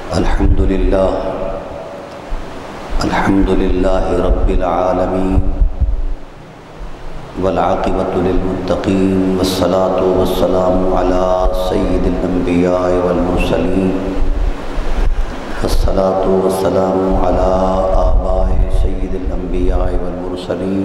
الحمد لله رب العالمين والعاقبة للمتقين والصلاة والسلام على سيد الأنبياء والمرسلين والصلاة والسلام على آباء سيد الأنبياء والمرسلين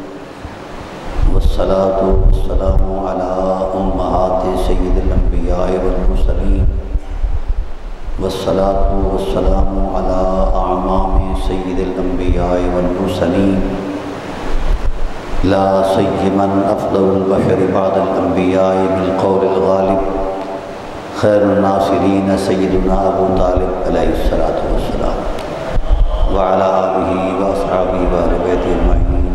والصلاة والسلام على أمهات سيد الأنبياء والمرسلين والصلاة والسلام على أعمام سيد الأنبياء والمرسلين لا سيما أفضل البشر بعد الأنبياء بالقول الغالب خير الناصرين سيدنا أبو طالب عليه الصلاة والسلام وعلى آله وأصحابه وآل بيته أجمعين.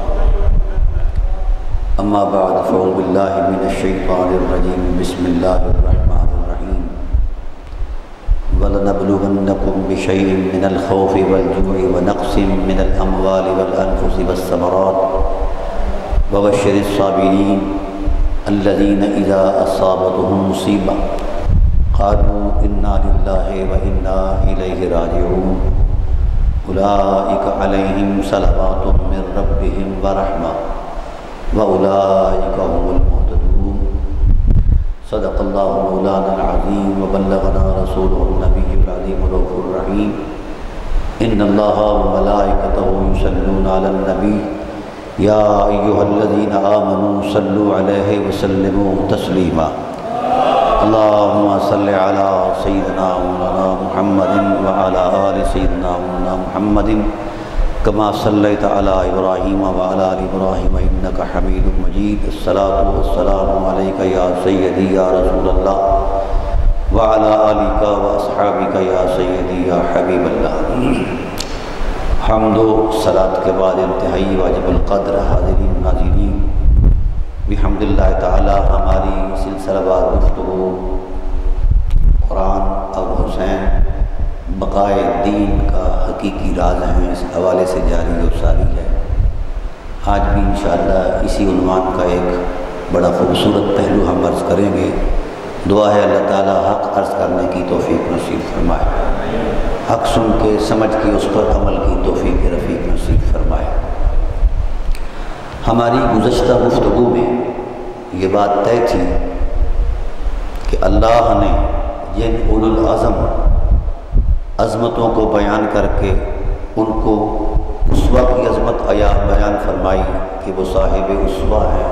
أما بعد فأعوذ بالله من الشيطان الرجيم. بسم الله الرحمن الرحيم. وَلَنَبْلُوَنَّكُمْ بِشَيْءٍ مِّنَ الْخَوْفِ وَالْجُوعِ وَنَقْصٍ مِّنَ الْأَمْوَالِ وَالْأَنفُسِ وَالثَّمَرَاتِ وَبَشِّرِ الصَّابِرِينَ الَّذِينَ إِذَا أَصَابَتْهُم مُّصِيبَةٌ قَالُوا إِنَّا لِلَّهِ وَإِنَّا إِلَيْهِ رَاجِعُونَ أُولَٰئِكَ عَلَيْهِمْ صَلَوَاتٌ مِّن رَّبِّهِمْ وَرَحْمَةٌ وَأُولَٰئِكَ هُمُ الْمُهْتَدُونَ. صدق اللہ مولانا العظیم وبلغنا رسولہ النبی العظیم الرؤوف الرحیم. ان اللہ وملائکتہ یصلون علی النبی یا ایھا الذین آمنوا صلوا علیہ وسلموا تسلیما. اللہم صل علی سیدنا مولانا محمد وعلی آل سیدنا مولانا محمد کما صلیت علی ابراہیم وعلی آل ابراہیم انک حمید مجید. الصلاۃ والسلام علیک یا سیدی یا رسول اللہ وعلی آلک واصحابک یا سیدی یا حبیب اللہ. حمد و صلاۃ کے بعد انتہائی واجب القدر حاضرین ناظرین بحمد اللہ تعالی ہماری سلسلہ وار گفتگو قرآن اور حسین بقائے دین کا حقیقی راز ہیں اس حوالے سے جاری و ساری ہے. آج بھی انشاءاللہ اسی عنوان کا ایک بڑا خوبصورت پہلو ہم عرض کریں گے. دعا ہے اللہ تعالی حق عرض کرنے کی توفیق نصیب فرمائے, حق سن کے سمجھ کے اس پر عمل کی توفیق رفیق نصیب فرمائے. ہماری گزشتہ گفتگو میں یہ بات طے تھی کہ اللہ نے جن اولو العزم عظمتوں کو بیان کر کے ان کو اسوہ کی عظمت بیان فرمائی کہ وہ صاحب اسوہ ہے.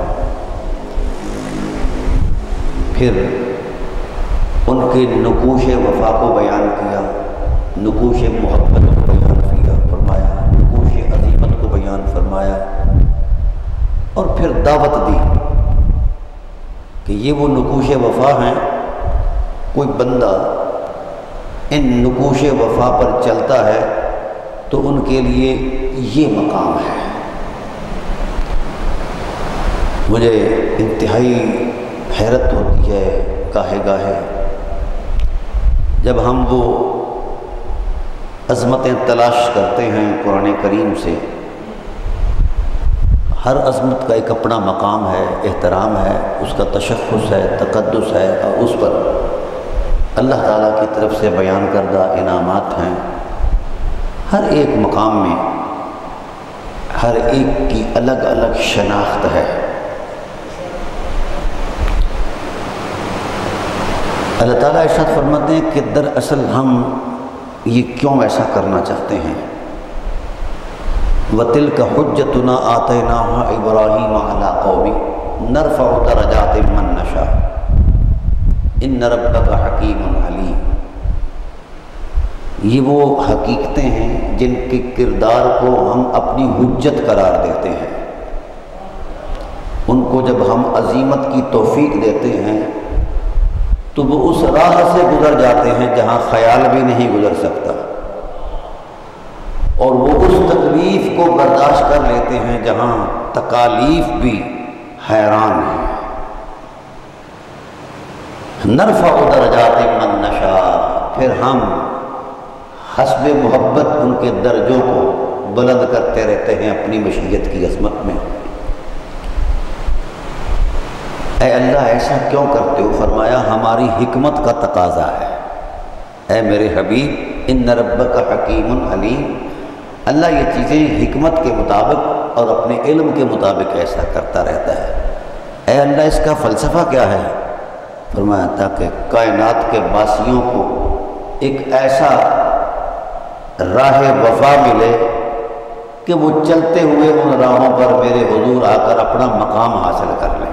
پھر ان کے نقوش وفا کو بیان کیا, نقوش محبت کو بیان کیا فرمایا, نقوش عظیمت کو بیان فرمایا, اور پھر دعوت دی کہ یہ وہ نقوش وفا ہیں. کوئی بندہ ان نقوش وفا پر چلتا ہے تو ان کے لیے یہ مقام ہے. مجھے انتہائی حیرت ہوتی ہے گاہے گاہے جب ہم وہ عظمتیں تلاش کرتے ہیں قرآن کریم سے. ہر عظمت کا ایک اپنا مقام ہے, احترام ہے, اس کا تشخص ہے, تقدس ہے, اور اس پر اللہ تعالیٰ کی طرف سے بیان کردہ انعامات ہیں. ہر ایک مقام میں ہر ایک کی الگ الگ شناخت ہے. اللہ تعالیٰ ارشاد فرماتے ہیں کہ دراصل ہم یہ کیوں ایسا کرنا چاہتے ہیں. وَتِلْكَ حُجَّتُنَا آتَيْنَاهَا إِبْرَاهِيمَ عَلَىٰ قَوْمِهِ نَرْفَعُ دَرَجَاتٍ مَّن نَّشَاءُ إِنَّ رَبَّكَ حَكِيمٌ عَلِيمٌ. یہ وہ حقیقتیں ہیں جن کے کردار کو ہم اپنی حجت قرار دیتے ہیں. ان کو جب ہم عظیمت کی توفیق دیتے ہیں تو وہ اس راہ سے گزر جاتے ہیں جہاں خیال بھی نہیں گزر سکتا, اور وہ اس تکلیف کو برداشت کر لیتے ہیں جہاں تکالیف بھی حیران ہیں. نرفع درجات من نشاء, پھر ہم حسب محبت ان کے درجوں کو بلند کرتے رہتے ہیں اپنی مشیت کی عظمت میں. اے اللہ ایسا کیوں کرتے ہو؟ فرمایا ہماری حکمت کا تقاضا ہے. اے میرے حبیب ان ربک حکیم علیم، اللہ یہ چیزیں حکمت کے مطابق اور اپنے علم کے مطابق ایسا کرتا رہتا ہے۔ اے اللہ اس کا فلسفہ کیا ہے؟ فرمایا تاکہ کائنات کے باسیوں کو ایک ایسا راہ وفا ملے کہ وہ چلتے ہوئے ان راہوں پر میرے حضور آ کر اپنا مقام حاصل کر لیں۔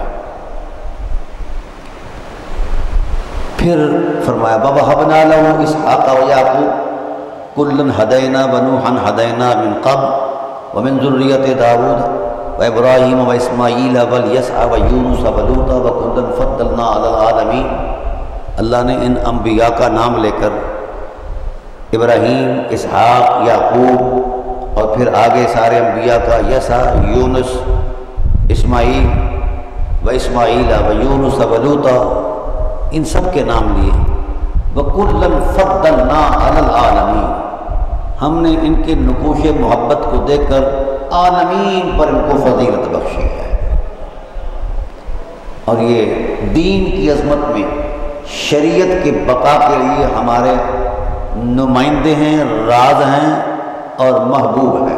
پھر فرمایا وَوَهَبْنَا لَهُ إِسْحَاقَ وَيَعْقُوبَ كُلًّا هَدَيْنَا وَنُوحًا هَدَيْنَا مِن قَبْلُ وَمِن ذُرِّيَّتِ دَاوُودَ وَإِبْرَاهِيمَ وَإِسْمَاعِيلَ وَالْيَسْعَ وَيُونُسَ وَلُوطًا وَكُلًّا فَضَّلْنَا عَلَى الْعَالَمِينَ۔ اللہ نے ان انبیاء کا نام لے کر ابراہیم، اسحاق، یعقوب اور پھر آگے سارے انبیاء کا یسع، یونس، اسماعیل ویونس ولوطا، ان سب کے نام لیے۔ وَكُلًّا فَضَّلْنَا عَلَى الْعَالَمِينَ، ہم نے ان کے نقوش محبت کو دیکھ کر عالمین پر ان کو فضیلت بخشی ہے۔ اور یہ دین کی عظمت میں شریعت کے بقا کے لیے ہمارے نمائندے ہیں، راز ہیں اور محبوب ہیں۔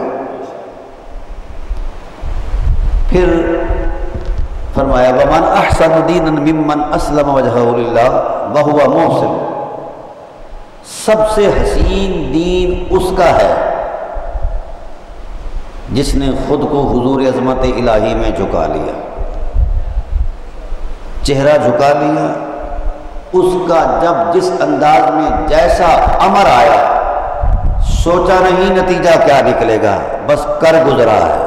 پھر فرمایا وَمَنْ أَحْسَنُ دِينًا مِمَّنْ أَسْلَمَ وَجْهَهُ لِلَّهِ وَهُوَ مُحْسِنٌ، سب سے حسین دین اس کا ہے جس نے خود کو حضور عظمت الہی میں جھکا لیا، چہرہ جھکا لیا، اس کا جب جس انداز میں جیسا امر آیا سوچا نہیں نتیجہ کیا نکلے گا، بس کر گزرا ہے۔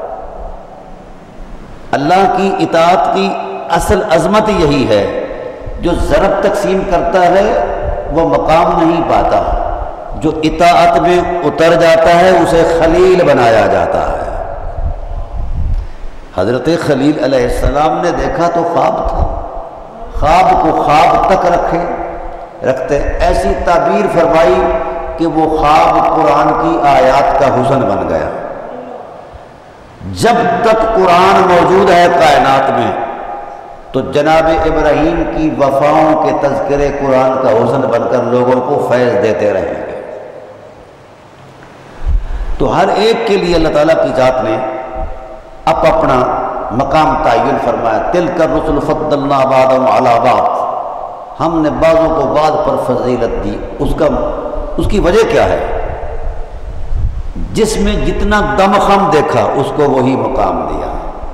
اللہ کی اطاعت کی اصل عظمت یہی ہے، جو ضرب تقسیم کرتا ہے وہ مقام نہیں پاتا، جو اطاعت میں اتر جاتا ہے اسے خلیل بنایا جاتا ہے۔ حضرت خلیل علیہ السلام نے دیکھا تو خواب تھا، خواب کو خواب تک رکھتے ایسی تعبیر فرمائی کہ وہ خواب قرآن کی آیات کا حسن بن گیا۔ جب تک قرآن موجود ہے کائنات میں تو جناب ابراہیم کی وفاؤں کے تذکرے قرآن کا حسن بن کر لوگوں کو فیض دیتے رہیں گے۔ تو ہر ایک کے لیے اللہ تعالیٰ کی ذات نے اپنا مقام تعین فرمایا۔ تلک الرسل فضلنا بعضهم علی بعض، ہم نے بعضوں کو بعض پر فضیلت دی۔ اس کی وجہ کیا ہے؟ جس میں جتنا دم خم دیکھا اس کو وہی مقام دیا،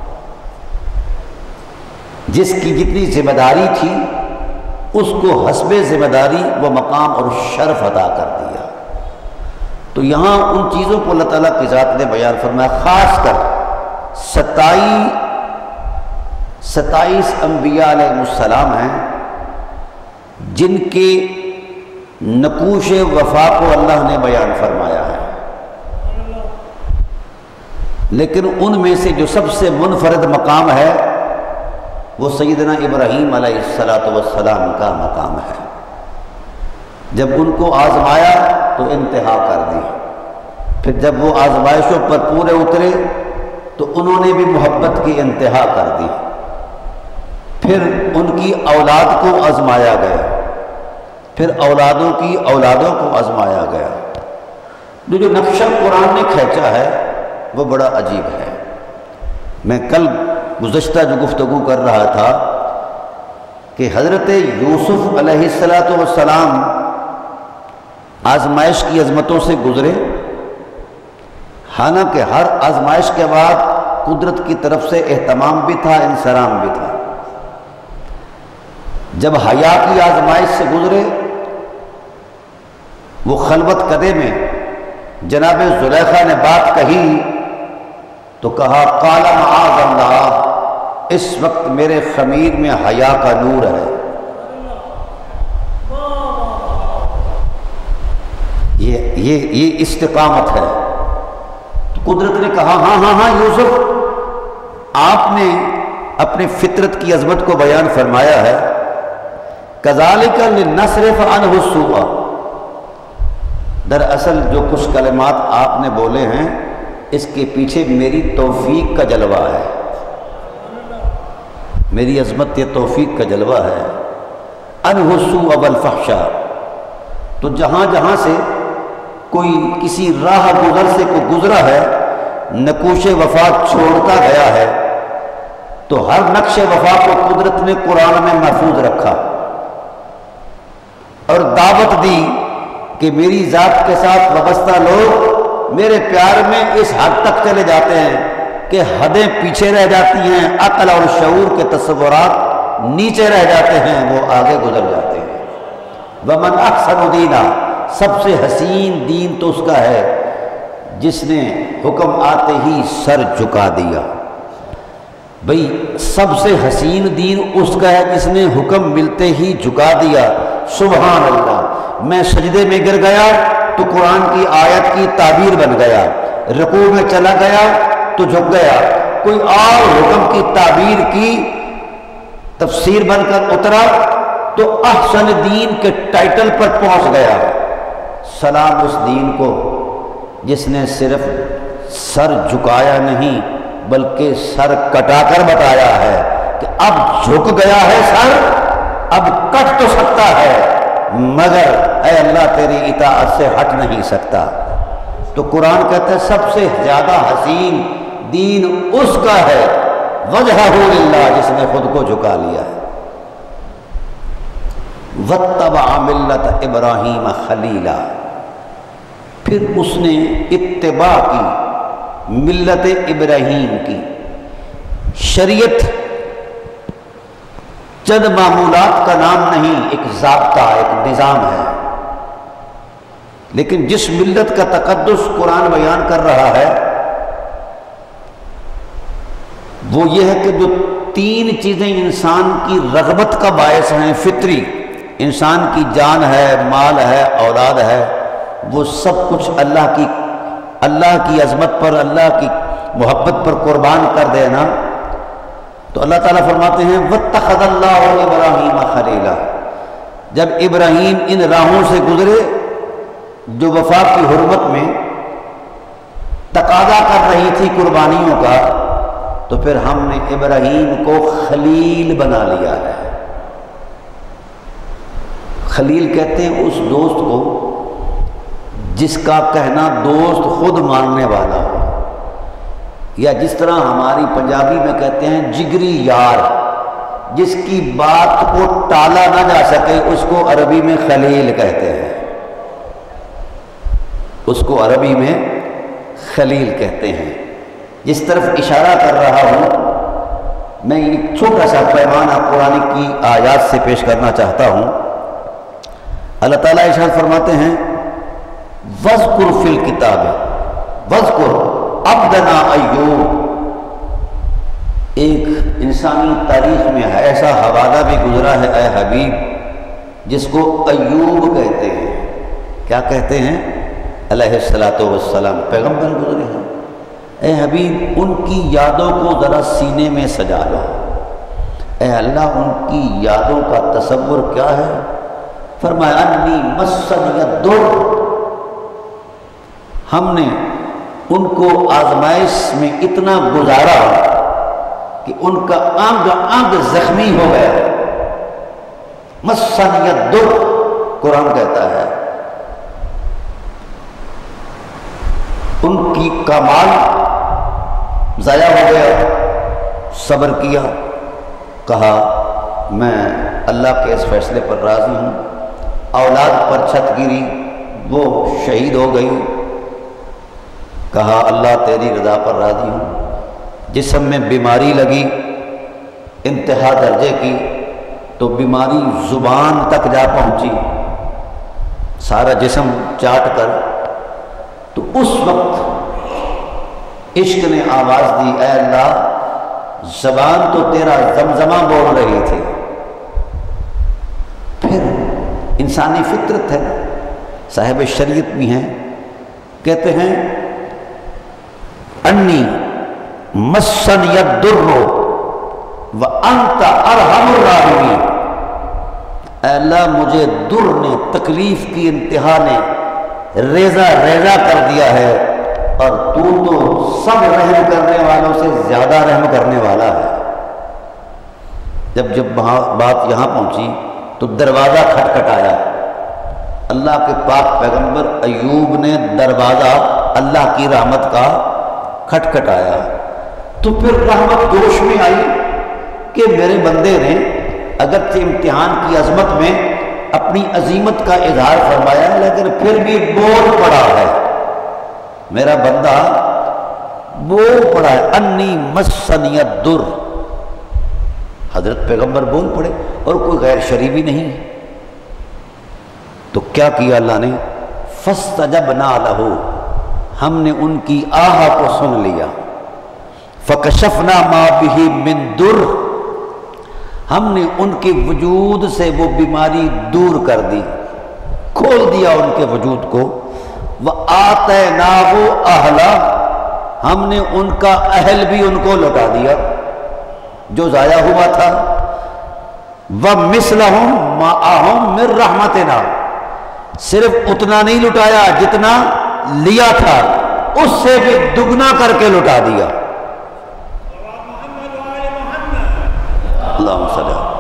جس کی جتنی ذمہ داری تھی اس کو حسب ذمہ داری و مقام اور شرف عطا کر دیا۔ تو یہاں ان چیزوں کو اللہ تعالیٰ کی ذات نے بیان فرمایا، خاص کر 27 انبیاء علیہ السلام ہیں جن کے نقوش وفا کو اللہ نے بیان فرمایا ہے، لیکن ان میں سے جو سب سے منفرد مقام ہے وہ سیدنا ابراہیم علیہ السلام کا مقام ہے۔ جب ان کو آزمایا تو انتہا کر دی، پھر جب وہ آزمائشوں پر پورے اترے تو انہوں نے بھی محبت کی انتہا کر دی، پھر ان کی اولاد کو آزمایا گیا، پھر اولادوں کی اولادوں کو آزمایا گیا۔ جو نقشہ قرآن نے کھینچا ہے وہ بڑا عجیب ہے۔ میں کل گزشتہ جو گفتگو کر رہا تھا کہ حضرت یوسف علیہ السلام آزمائش کی عظمتوں سے گزرے، حالانکہ ہر آزمائش کے بعد قدرت کی طرف سے اہتمام بھی تھا، انصرام بھی تھا۔ جب حیا کی آزمائش سے گزرے، وہ خلوت کدے میں جناب زلیخا نے بات کہی تو کہا قال معاذ اللہ، اس وقت میرے خمیر میں حیا کا نور ہے۔ یہ استقامت ہے۔ تو قدرت نے کہا ہاں یوسف، آپ نے اپنے فطرت کی عظمت کو بیان فرمایا ہے، کذالک لنصرف عنہ السوء، دراصل جو کچھ کلمات آپ نے بولے ہیں اس کے پیچھے میری توفیق کا جلوہ ہے، میری عظمت یہ توفیق کا جلوہ ہے۔ عنہ السوء والفحشاء، تو جہاں جہاں سے کوئی کسی راہ گزر سے کوئی گزرا ہے، نقوش وفا چھوڑتا گیا ہے، تو ہر نقش وفا کو قدرت نے قرآن میں محفوظ رکھا اور دعوت دی کہ میری ذات کے ساتھ وابستہ لوگ میرے پیار میں اس حد تک چلے جاتے ہیں کہ حدیں پیچھے رہ جاتی ہیں، عقل اور شعور کے تصورات نیچے رہ جاتے ہیں، وہ آگے گزر جاتے ہیں۔ وَمَنْ أَحْسَنُ دِينًا، سب سے حسین دین تو اس کا ہے جس نے حکم آتے ہی سر جھکا دیا۔ بھئی سب سے حسین دین اس کا ہے جس نے حکم ملتے ہی جھکا دیا۔ سبحان اللہ، میں سجدے میں گر گیا تو قرآن کی آیت کی تعبیر بن گیا، رکوع میں چلا گیا تو جھک گیا، کوئی اور حکم کی تعبیر کی تفسیر بن کر اترا تو احسن دین کے ٹائٹل پر پہنچ گیا۔ سلام اس دین کو جس نے صرف سر جھکایا نہیں بلکہ سر کٹا کر بتایا ہے کہ اب جھک گیا ہے سر، اب کٹ تو سکتا ہے مگر اے اللہ تیری اطاعت سے ہٹ نہیں سکتا۔ تو قرآن کہتا ہے سب سے زیادہ حسین دین اس کا ہے وجہہ للہ، جس نے خود کو جھکا لیا ہے۔ وَاتَّبَعَ مِلَّةَ إِبْرَاهِيمَ خَلِيلًا، پھر اس نے اتباع کی ملت ابراہیم کی۔ شریعت چند معمولات کا نام نہیں، ایک ضابطہ، ایک نظام ہے، لیکن جس ملت کا تقدس قرآن بیان کر رہا ہے وہ یہ ہے کہ جو تین چیزیں انسان کی رغبت کا باعث ہیں، فطری، انسان کی جان ہے، مال ہے، اولاد ہے، وہ سب کچھ اللہ کی عظمت پر، اللہ کی محبت پر قربان کر دینا۔ تو اللہ تعالیٰ فرماتے ہیں وَاتَّخَذَ اللَّهُ إِبْرَاهِيمَ خَلِيلًا، جب ابراہیم ان راہوں سے گزرے جو وفا کی حرمت میں تقاضا کر رہی تھی قربانیوں کا، تو پھر ہم نے ابراہیم کو خلیل بنا لیا ہے۔ خلیل کہتے ہیں اس دوست کو جس کا کہنا دوست خود ماننے والا ہو، یا جس طرح ہماری پنجابی میں کہتے ہیں جگری یار، جس کی بات کو ٹالا نہ جا سکے، اس کو عربی میں خلیل کہتے ہیں، اس کو عربی میں خلیل کہتے ہیں۔ جس طرف اشارہ کر رہا ہوں میں ایک چھوٹا سا پیمانہ قرآن کی آیات سے پیش کرنا چاہتا ہوں۔ اللہ تعالیٰ ارشاد فرماتے ہیں وَاذْكُرْ فِي الْكِتَابِ وَاذْكُرْ عَبْدَنَا أَيُّوبَ، ایک انسانی تاریخ میں ایسا حوالہ بھی گزرا ہے اے حبیب جس کو ایوب کہتے ہیں۔ کیا کہتے ہیں؟ علیہ الصلاۃ والسلام پیغمبر گزرے ہیں۔ اے حبیب ان کی یادوں کو ذرا سینے میں سجا لو۔ اے اللہ ان کی یادوں کا تصور کیا ہے؟ فرمایا انی مسنی الضر، ہم نے ان کو آزمائش میں اتنا گزارا کہ ان کا انگ انگ زخمی ہو گیا۔ مسنی الضر قرآن کہتا ہے، ان کی کمال ضائع ہو گیا، صبر کیا، کہا میں اللہ کے اس فیصلے پر راضی ہوں۔ اولاد پر چھت گری، وہ شہید ہو گئی، کہا اللہ تیری رضا پر راضی ہوں۔ جسم میں بیماری لگی انتہا درجے کی، تو بیماری زبان تک جا پہنچی، سارا جسم چاٹ کر، تو اس وقت عشق نے آواز دی اے اللہ زبان تو تیرا زمزمہ بول رہی تھی۔ پھر انسانی فطرت ہے، صاحب شریعت بھی ہیں، کہتے ہیں انی مسنی الضر وانت ارحم الراحمین، اے اللہ مجھے در نے، تکلیف کی انتہا نے ریزہ ریزہ کر دیا ہے، اور تو سب رحم کرنے والوں سے زیادہ رحم کرنے والا ہے۔ جب بات یہاں پہنچی تو دروازہ کھٹکھٹایا، اللہ کے پاک پیغمبر ایوب نے دروازہ اللہ کی رحمت کا کھٹکھٹایا تو پھر رحمت جوش میں آئی کہ میرے بندے نے اگرچہ امتحان کی عظمت میں اپنی عظیمت کا اظہار فرمایا لیکن پھر بھی بول پڑا ہے، میرا بندہ بول پڑا ہے، انی مسنی الضر، حضرت پیغمبر بول پڑے اور کوئی غیر شرعی بھی نہیں ہے۔ تو کیا کیا اللہ نے؟ فاستجبنا لہ، ہم نے ان کی آہ کو سن لیا، فکشفنا ما بہ من ضر، ہم نے ان کے وجود سے وہ بیماری دور کر دی، کھول دیا ان کے وجود کو، وآتیناہ اہلا، ہم نے ان کا اہل بھی ان کو لوٹا دیا جو ضائع ہوا تھا، ومثلہم معہم من رحمتنا، صرف اتنا نہیں لٹایا جتنا لیا تھا اس سے بھی دگنا کر کے لٹا دیا۔ اللہم صلی اللہ۔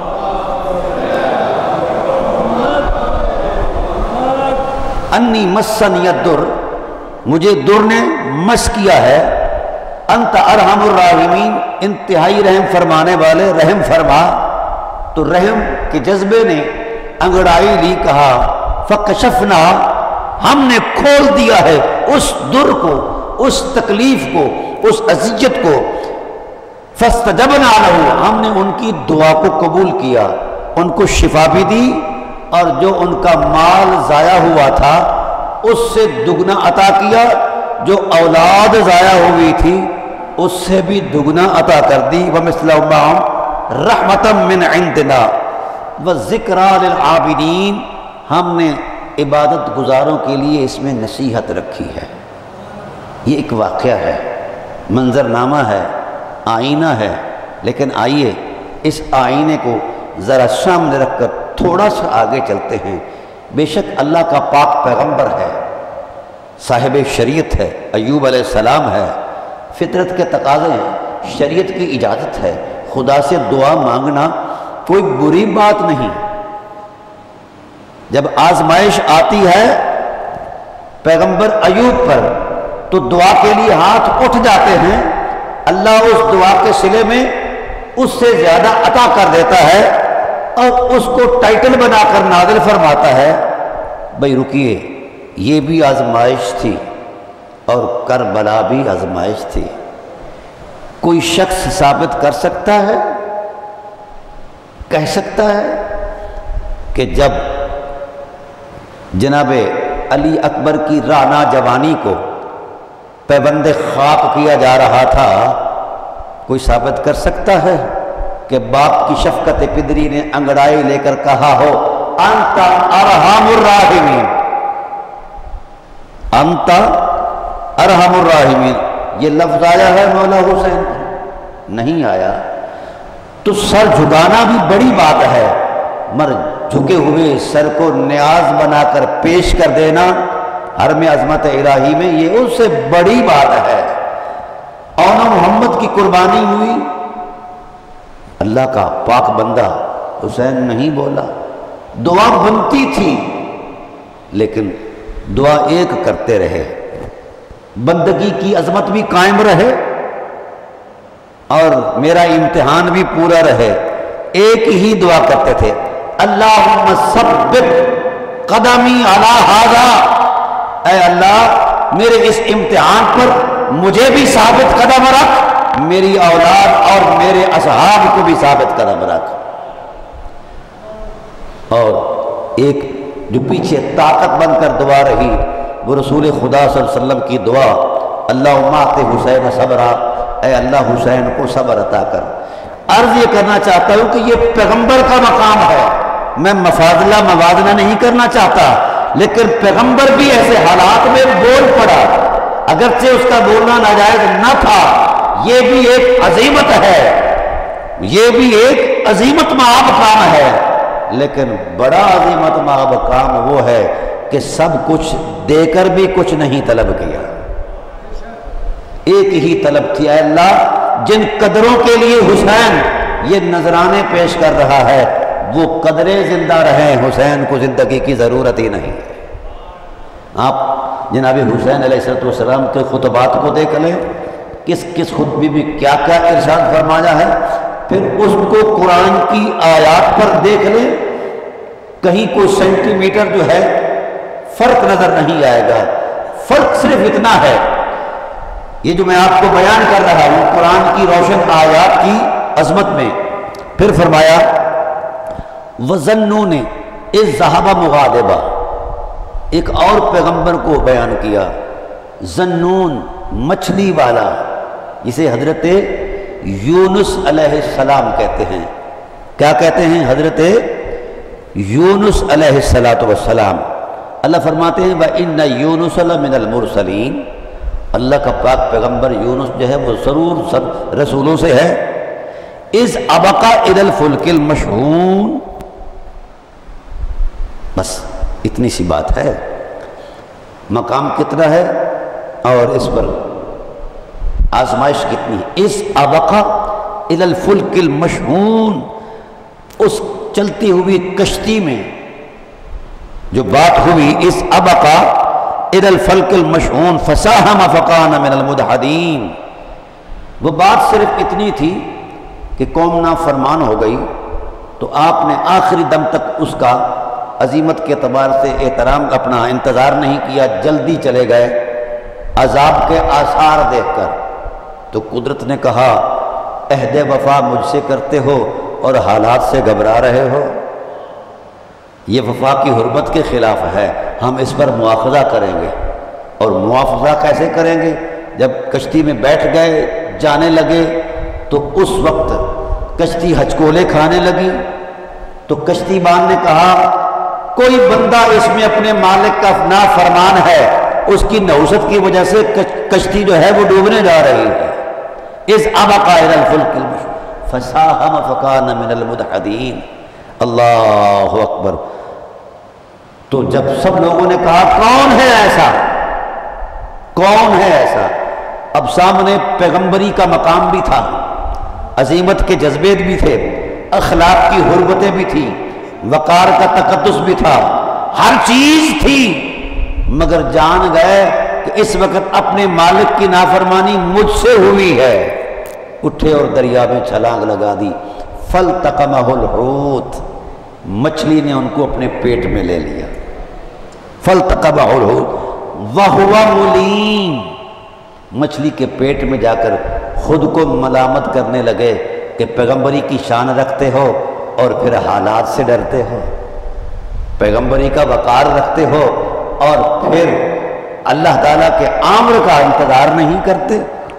انی مسنی الضر، مجھے در نے مس کیا ہے، انت ارحم الراحمین، انتہائی رحم فرمانے والے، رحم فرما۔ تو رحم کے جذبے نے انگڑائی لی، کہا فکشفنا، ہم نے کھول دیا ہے اس در کو، اس تکلیف کو، اس اذیت کو، فاستجبنا لہ، ہم نے ان کی دعا کو قبول کیا، ان کو شفا بھی دی اور جو ان کا مال ضائع ہوا تھا اس سے دگنا عطا کیا، جو اولاد ضائع ہوئی تھی اس سے بھی دگنا عطا کر دی، ومثلہم معہم رحمتا من عندنا وذکریٰ للعابدین، ہم نے عبادت گزاروں کے لیے اس میں نصیحت رکھی ہے۔ یہ ایک واقعہ ہے، منظرنامہ ہے، آئینہ ہے، لیکن آئیے اس آئینے کو ذرا سامنے رکھ کر تھوڑا سا آگے چلتے ہیں۔ بے شک اللہ کا پاک پیغمبر ہے، صاحب شریعت ہے، ایوب علیہ السلام ہے، فطرت کے تقاضے ہیں، شریعت کی اجازت ہے، خدا سے دعا مانگنا کوئی بری بات نہیں۔ جب آزمائش آتی ہے پیغمبر ایوب پر تو دعا کے لیے ہاتھ اٹھ جاتے ہیں، اللہ اس دعا کے صلے میں اس سے زیادہ عطا کر دیتا ہے اور اس کو ٹائٹل بنا کر نازل فرماتا ہے، بھئی رکیے، یہ بھی آزمائش تھی اور کربلا بھی آزمائش تھی۔ کوئی شخص ثابت کر سکتا ہے، کہہ سکتا ہے کہ جب جناب علی اکبر کی رانا جوانی کو پیوند خاک کیا جا رہا تھا، کوئی ثابت کر سکتا ہے کہ باپ کی شفقت پدری نے انگڑائی لے کر کہا ہو انت ارحم الراحمین، انت ارحم الراحمین، یہ لفظ آیا ہے مولا حسین؟ نہیں آیا۔ تو سر جھکانا بھی بڑی بات ہے، مر جھکے ہوئے سر کو نیاز بنا کر پیش کر دینا حرم عظمت الہی میں، یہ اس سے بڑی بات ہے۔ اور محمد کی قربانی ہوئی، اللہ کا پاک بندہ حسین نہیں بولا، دعا بنتی تھی لیکن دعا ایک کرتے رہے، بندگی کی عظمت بھی قائم رہے اور میرا امتحان بھی پورا رہے۔ ایک ہی دعا کرتے تھے، اللہم ثبت قدمی علی ھذا، اے اللہ میرے اس امتحان پر مجھے بھی ثابت قدم رکھ، میری اولاد اور میرے اصحاب کو بھی ثابت قدم رکھ۔ اور ایک جو پیچھے طاقت بن کر دعا رہی وہ رسول خدا صلی اللہ علیہ وسلم کی دعا، اللہم آت حسین صبرا، اے اللہ حسین کو صبر عطا کر۔ عرض یہ کرنا چاہتا ہوں کہ یہ پیغمبر کا مقام ہے، میں مفاضلہ موازنہ نہیں کرنا چاہتا، لیکن پیغمبر بھی ایسے حالات میں بول پڑا، اگرچہ اس کا بولنا ناجائز نہ تھا، یہ بھی ایک عظیمت ہے، یہ بھی ایک عظیمت مآب کام ہے، لیکن بڑا عظیمت مآب کام وہ ہے کہ سب کچھ دے کر بھی کچھ نہیں طلب کیا، ایک ہی طلب تھی، اے اللہ جن قدروں کے لیے حسین یہ نذرانے پیش کر رہا ہے وہ قدریں زندہ رہیں، حسین کو زندگی کی ضرورت ہی نہیں ہے۔ آپ جناب حسین علیہ السلام کے خطبات کو دیکھ لیں، کس کس خطبے میں کیا کیا ارشاد فرمایا ہے، پھر اس کو قرآن کی آیات پر دیکھ لیں، کہیں کوئی سینٹی میٹر جو ہے فرق نظر نہیں آئے گا۔ فرق صرف اتنا ہے، یہ جو میں آپ کو بیان کر رہا ہوں قرآن کی روشن آیات کی عظمت میں۔ پھر فرمایا وَظَنُّونِ اِذْ ذَهَبَ مُغَاضِبًا، ایک اور پیغمبر کو بیان کیا، ذنون مچھلی والا، جسے حضرت یونس علیہ السلام کہتے ہیں۔ کیا کہتے ہیں؟ حضرت یونس علیہ السلام۔ اللہ فرماتے ہیں وَإِنَّ يُونُسَ لَمِنَ الْمُرْسَلِينَ، اللہ کا پاک پیغمبر یونس جو ہے وہ ضرور سب رسولوں سے ہے۔ اِذْ أَبَقَ إِلَى الْفُلْكِ الْمَشْحُونِ، بس اتنی سی بات ہے، مقام کتنا ہے اور اس پر آزمائش کتنی ہے۔ اِذْ أَبَقَ إِلَى الْفُلْكِ الْمَشْحُونِ، اس چلتی ہوئی کشتی میں جو بات ہوئی، اس ابقا الی الفلک المشحون فساہم فکان من المدحدین، وہ بات صرف اتنی تھی کہ قوم نافرمان ہو گئی تو آپ نے آخری دم تک اس کا عظیمت کے اعتبار سے احترام اپنا انتظار نہیں کیا، جلدی چلے گئے عذاب کے آثار دیکھ کر۔ تو قدرت نے کہا عہد وفا مجھ سے کرتے ہو اور حالات سے گھبرا رہے ہو، یہ وفا کی حرمت کے خلاف ہے، ہم اس پر مواخذہ کریں گے۔ اور مواخذہ کیسے کریں گے؟ جب کشتی میں بیٹھ گئے جانے لگے تو اس وقت کشتی ہچکولے کھانے لگی، تو کشتی بان نے کہا کوئی بندہ اس میں اپنے مالک کا نافرمان ہے، اس کی نحوست کی وجہ سے کشتی جو ہے وہ ڈوبنے جا رہی ہے۔ اِذْ أَبَقَ إِلَى الْفُلْكِ الْمَشْحُونِ فَسَاهَمَ فَكَانَ مِنَ الْمُدْحَضِينَ۔ اللہ اکبر۔ تو جب سب لوگوں نے کہا کون ہے ایسا، کون ہے ایسا، اب سامنے پیغمبری کا مقام بھی تھا، عظیمت کے جذبے بھی تھے، اخلاق کی حرمتیں بھی تھی، وقار کا تقدس بھی تھا، ہر چیز تھی، مگر جان گئے کہ اس وقت اپنے مالک کی نافرمانی مجھ سے ہوئی ہے، اٹھے اور دریا میں چھلانگ لگا دی۔ فَالْتَقَمَهُ الْحُوتُ، مچھلی نے ان کو اپنے پیٹ میں لے لیا۔ فَالْتَقَمَهُ الْحُوتُ وَهُوَ مُلِيمٌ، مچھلی کے پیٹ میں جا کر خود کو ملامت کرنے لگے کہ پیغمبری کی شان رکھتے ہو اور پھر حالات سے ڈرتے ہو، پیغمبری کا وقار رکھتے ہو اور پھر اللہ تعالیٰ کے امر کا انتظار نہیں کرتے۔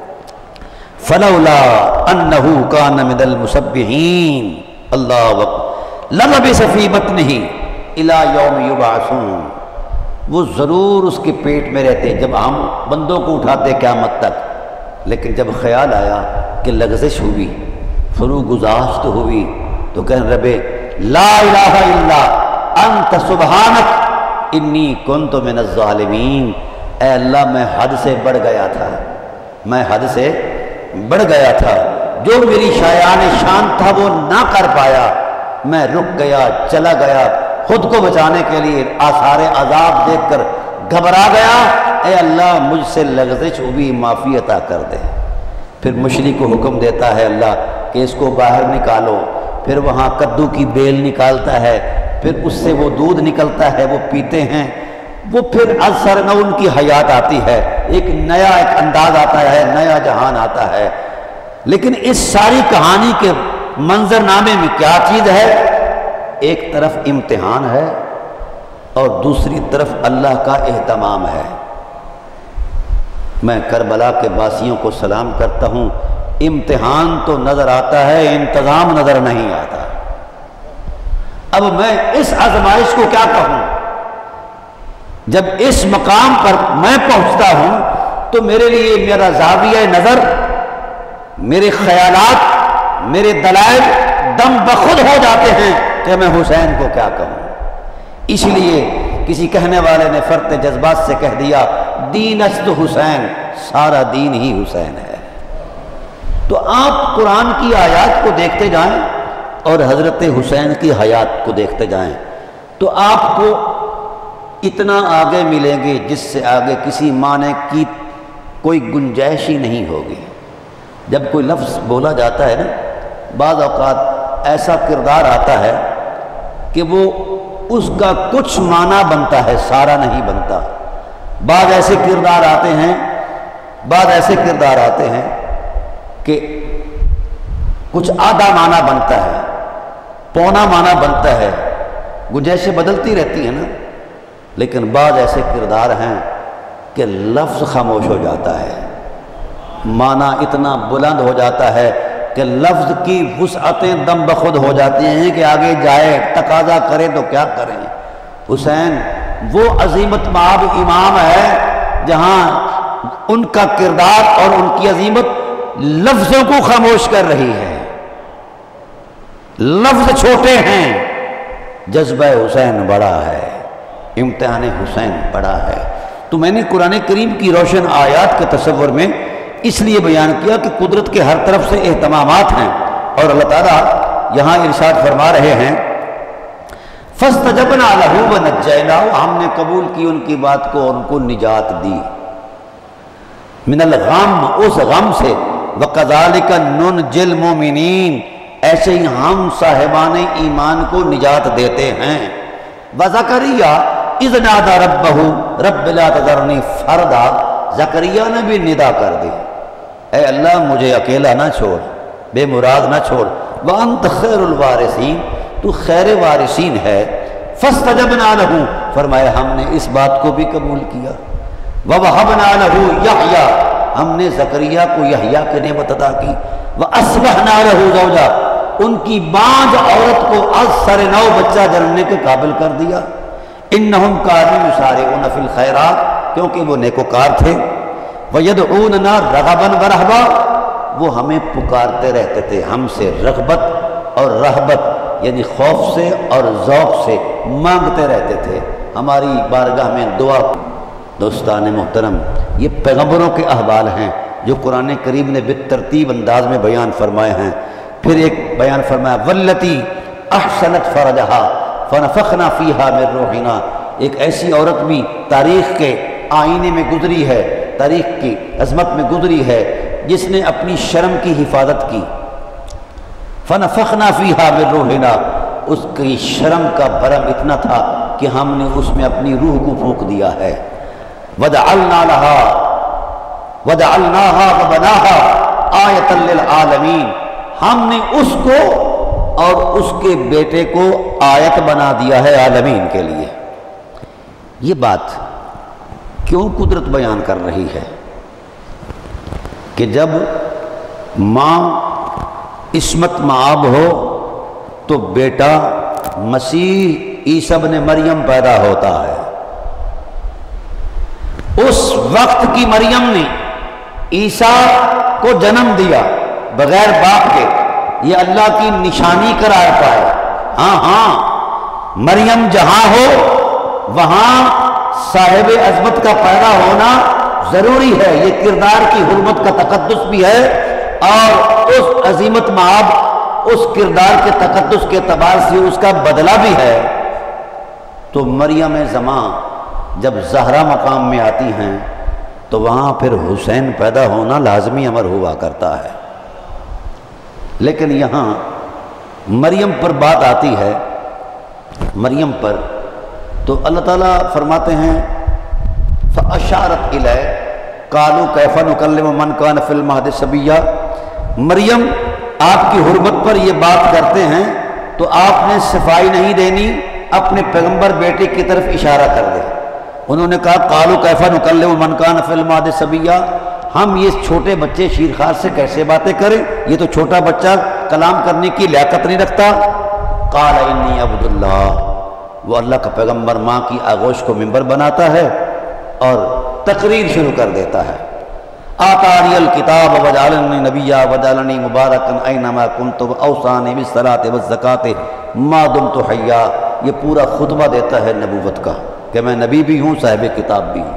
فَلَوْلَا أَنَّهُ كَانَ مِنَ الْمُسَبِّحِينَ، اللہ وقت لَلَبِثَ فِي بَطْنِهِ إِلَى يَوْمِ يُبْعَثُونَ، وہ ضرور اس کے پیٹ میں رہتے جب ہم بندوں کو اٹھاتے قیامت تک، لیکن جب خیال آیا کہ لغزش ہوئی، فرو گزاشت ہوئی، تو کہنے رب لا الہ الا انت سبحانک انی کنت من الظالمین، اے اللہ میں حد سے بڑھ گیا تھا، میں حد سے بڑھ گیا تھا، جو میری شایان شان تھا وہ نہ کر پایا، میں رک گیا، چلا گیا، خود کو بچانے کے لیے آثار عذاب دیکھ کر گھبرا گیا، اے اللہ مجھ سے لغزش ہوئی، معافی عطا کر دے۔ پھر مچھلی کو حکم دیتا ہے اللہ کہ اس کو باہر نکالو، پھر وہاں کدو کی بیل نکالتا ہے، پھر اس سے وہ دودھ نکلتا ہے، وہ پیتے ہیں، وہ پھر اثر نہ ان کی حیات آتی ہے، ایک نیا ایک انداز آتا ہے، نیا جہان آتا ہے۔ لیکن اس ساری کہانی کے منظر نامے میں کیا چیز ہے؟ ایک طرف امتحان ہے اور دوسری طرف اللہ کا اہتمام ہے۔ میں کربلا کے باسیوں کو سلام کرتا ہوں، امتحان تو نظر آتا ہے، انتظام نظر نہیں آتا۔ اب میں اس آزمائش کو کیا کہوں؟ جب اس مقام پر میں پہنچتا ہوں تو میرے لیے میرا زاویہ نظر، میرے خیالات، میرے دلائل دم بخود ہو جاتے ہیں کہ میں حسین کو کیا کہوں۔ اس لیے کسی کہنے والے نے فرط جذبات سے کہہ دیا دین است حسین، سارا دین ہی حسین ہے۔ تو آپ قرآن کی آیات کو دیکھتے جائیں اور حضرت حسین کی حیات کو دیکھتے جائیں تو آپ کو اتنا آگے ملیں گے جس سے آگے کسی معنی کی کوئی گنجائش ہی نہیں ہوگی۔ جب کوئی لفظ بولا جاتا ہے نا، بعض اوقات ایسا کردار آتا ہے کہ وہ اس کا کچھ معنی بنتا ہے، سارا نہیں بنتا۔ بعض ایسے کردار آتے ہیں کہ کچھ آدھا معنی بنتا ہے، پونا معنی بنتا ہے، گنجائشیں بدلتی رہتی ہیں نا۔ لیکن بعض ایسے کردار ہیں کہ لفظ خاموش ہو جاتا ہے، معنی اتنا بلند ہو جاتا ہے کہ لفظ کی وسعتیں دم بخود ہو جاتی ہیں کہ آگے جائے تقاضا کرے تو کیا کریں۔ حسین وہ عظیمت مآب امام ہے جہاں ان کا کردار اور ان کی عظیمت لفظوں کو خاموش کر رہی ہے۔ لفظ چھوٹے ہیں، جذبہ حسین بڑا ہے، امتحان حسین بڑا ہے۔ تو میں نے قرآن کریم کی روشن آیات کے تصور میں اس لیے بیان کیا کہ قدرت کے ہر طرف سے اہتمامات ہیں، اور اللہ تعالیٰ یہاں ارشاد فرما رہے ہیں فَاسْتَجَبْنَا لَهُ وَنَجَّيْنَاهُ، ہم نے قبول کی ان کی بات کو اور ان کو نجات دی، من الغم، اس غم سے، وَكَذَلِكَ نُنْجِي الْمُؤْمِنِينَ، ایسے ہی ہم صاحبان ایمان کو نجات دیتے ہیں۔ وَزَكَرِيَّا اِذْ نَادَى رَبَّهُ رَبِّ لَا تَذَرْنِي فَرْدًا، زکریا نے بھی ندا کر دی، اے اللہ مجھے اکیلا نہ چھوڑ، بے مراد نہ چھوڑ، وَأَنْتَ خَيْرُ الْوَارِثِينَ، تو خیر وارثین ہے۔ فَاسْتَجَبْنَا لَهُ، فرمایا ہم نے اس بات کو بھی قبول کیا۔ وَوَهَبْنَا لَهُ یحییٰ، ہم نے زکریا کو یحییٰ کی نعمت عطا کی۔ وَأَصْبَحْنَا لَهُ زَوْجًا، ان کی بانجھ عورت کو از سر نو بچہ جننے کے قابل کر دیا۔ إِنَّهُمْ كَانُوا يُسَارِعُونَ فِي الْخَيْرَاتِ، کیونکہ وہ نیکوکار تھے۔ وَيَدْعُونَنَا رَغَبًا وَرَهْبًا، وہ ہمیں پکارتے رہتے تھے، ہم سے رغبت اور رہبت یعنی خوف سے اور ذوق سے مانگتے رہتے تھے، ہماری بارگاہ میں دعا۔ دوستان محترم، یہ پیغمبروں کے احوال ہیں جو قرآن کریم نے بالترتیب انداز میں بیان فرمائے ہیں۔ پھر ایک بیان فرمایا وَالَّتِي أَحْسَنَتْ فَرَجَهَا فَنَفَخْنَا فِيهَا مِن رُوحِنَا، ایک ایسی عورت بھی تاریخ کے آئینے میں گزری ہے، تاریخ کی عظمت میں گزری ہے، جس نے اپنی شرم کی حفاظت کی۔ فَنَفَخْنَا فِيهَا مِن رُوحِنَا، اس کی شرم کا بھرم اتنا تھا کہ ہم نے اس میں اپنی روح کو پھونک دیا ہے۔ وَجَعَلْنَاهَا وَبَنَاهَا آیَةً لِلْعَالَمِينَ، ہم نے اس کو اور اس کے بیٹے کو آیت بنا دیا ہے عالمین کے لیے۔ یہ بات کیوں قدرت بیان کر رہی ہے کہ جب ماں عصمت مآب ہو تو بیٹا مسیح عیسیٰ ابن مریم پیدا ہوتا ہے۔ اس وقت کی مریم نے عیسیٰ کو جنم دیا بغیر باپ کے، یہ اللہ کی نشانی قرار پائے۔ ہاں مریم جہاں ہو وہاں صاحب عظمت کا پیدا ہونا ضروری ہے، یہ کردار کی حرمت کا تقدس بھی ہے، اور اس عظیمت مآب اس کردار کے تقدس کے اعتبار سے اس کا بدلہ بھی ہے۔ تو مریم زماں جب زہرا مقام میں آتی ہیں تو وہاں پھر حسین پیدا ہونا لازمی امر ہوا کرتا ہے۔ لیکن یہاں مریم پر بات آتی ہے، مریم پر تو اللہ تعالیٰ فرماتے ہیں فَأَشَارَتْ إِلَيْهِ قَالُوا كَيْفَ نُكَلِّمُ مَنْ كَانَ فِي الْمَهْدِ صَبِيًّا، مریم آپ کی حرمت پر یہ بات کرتے ہیں تو آپ نے صفائی نہیں دینی، اپنے پیغمبر بیٹے کی طرف اشارہ کر دے۔ انہوں نے کہا قَالُوا كَيْفَ نُكَلِّمُ مَنْ كَانَ فِي الْمَهْدِ صَبِيًّا، ہم یہ چھوٹے بچے شیرخوار سے کیسے باتیں کریں، یہ تو چھوٹا بچہ کلام کرنے کی لیاقت نہیں رکھتا۔ قَالَ إِنِّي عَبْدُ اللَّهِ، وہ اللہ کا پیغمبر ماں کی آغوش کو منبر بناتا ہے اور تقریر شروع کر دیتا ہے۔ آتانی الکتاب وجعلنی نبیا وجعلنی مبارکا اینما کنت واوصانی بالصلاۃ والزکاۃ ما دمت حیا، یہ پورا خطبہ دیتا ہے نبوت کا کہ میں نبی بھی ہوں، صاحب کتاب بھی ہوں۔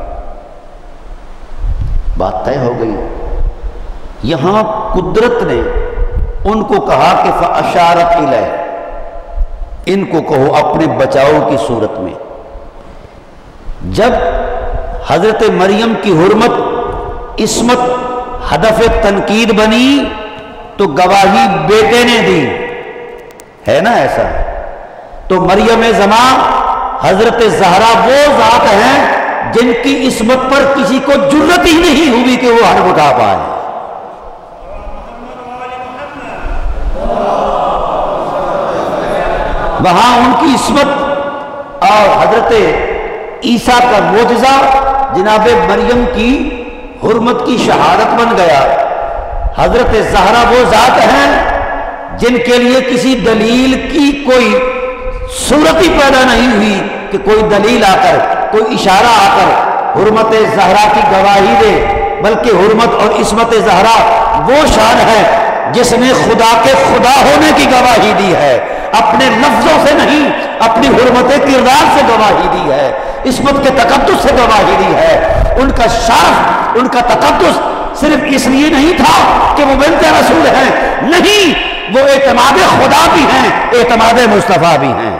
بات طے ہو گئی۔ یہاں قدرت نے ان کو کہا کہ فاشارت الیہ، ان کو کہو اپنے بچاؤ کی صورت میں۔ جب حضرت مریم کی حرمت عصمت ہدف تنقید بنی تو گواہی بیٹے نے دی، ہے نا ایسا؟ تو مریم زماں حضرت زہرا وہ ذات ہیں جن کی عصمت پر کسی کو جرت ہی نہیں ہوئی کہ وہ حرف اٹھا پائے۔ وہاں ان کی عصمت اور حضرت عیسیٰ کا معجزہ جناب مریم کی حرمت کی شہادت بن گیا۔ حضرت زہرا وہ ذات ہیں جن کے لیے کسی دلیل کی کوئی صورت ہی پیدا نہیں ہوئی کہ کوئی دلیل آ کر، کوئی اشارہ آ کر حرمت زہرا کی گواہی دے، بلکہ حرمت اور عصمت زہرا وہ شان ہے جس نے خدا کے خدا ہونے کی گواہی دی ہے، اپنے لفظوں سے نہیں، اپنی حرمت کردار سے گواہی دی ہے، عصمت کے تقدس سے گواہی دی ہے۔ ان کا شرف، ان کا تقدس صرف اس لیے نہیں تھا کہ وہ بنت رسول ہیں، نہیں، وہ اعتماد خدا بھی ہیں، اعتماد مصطفیٰ بھی ہیں۔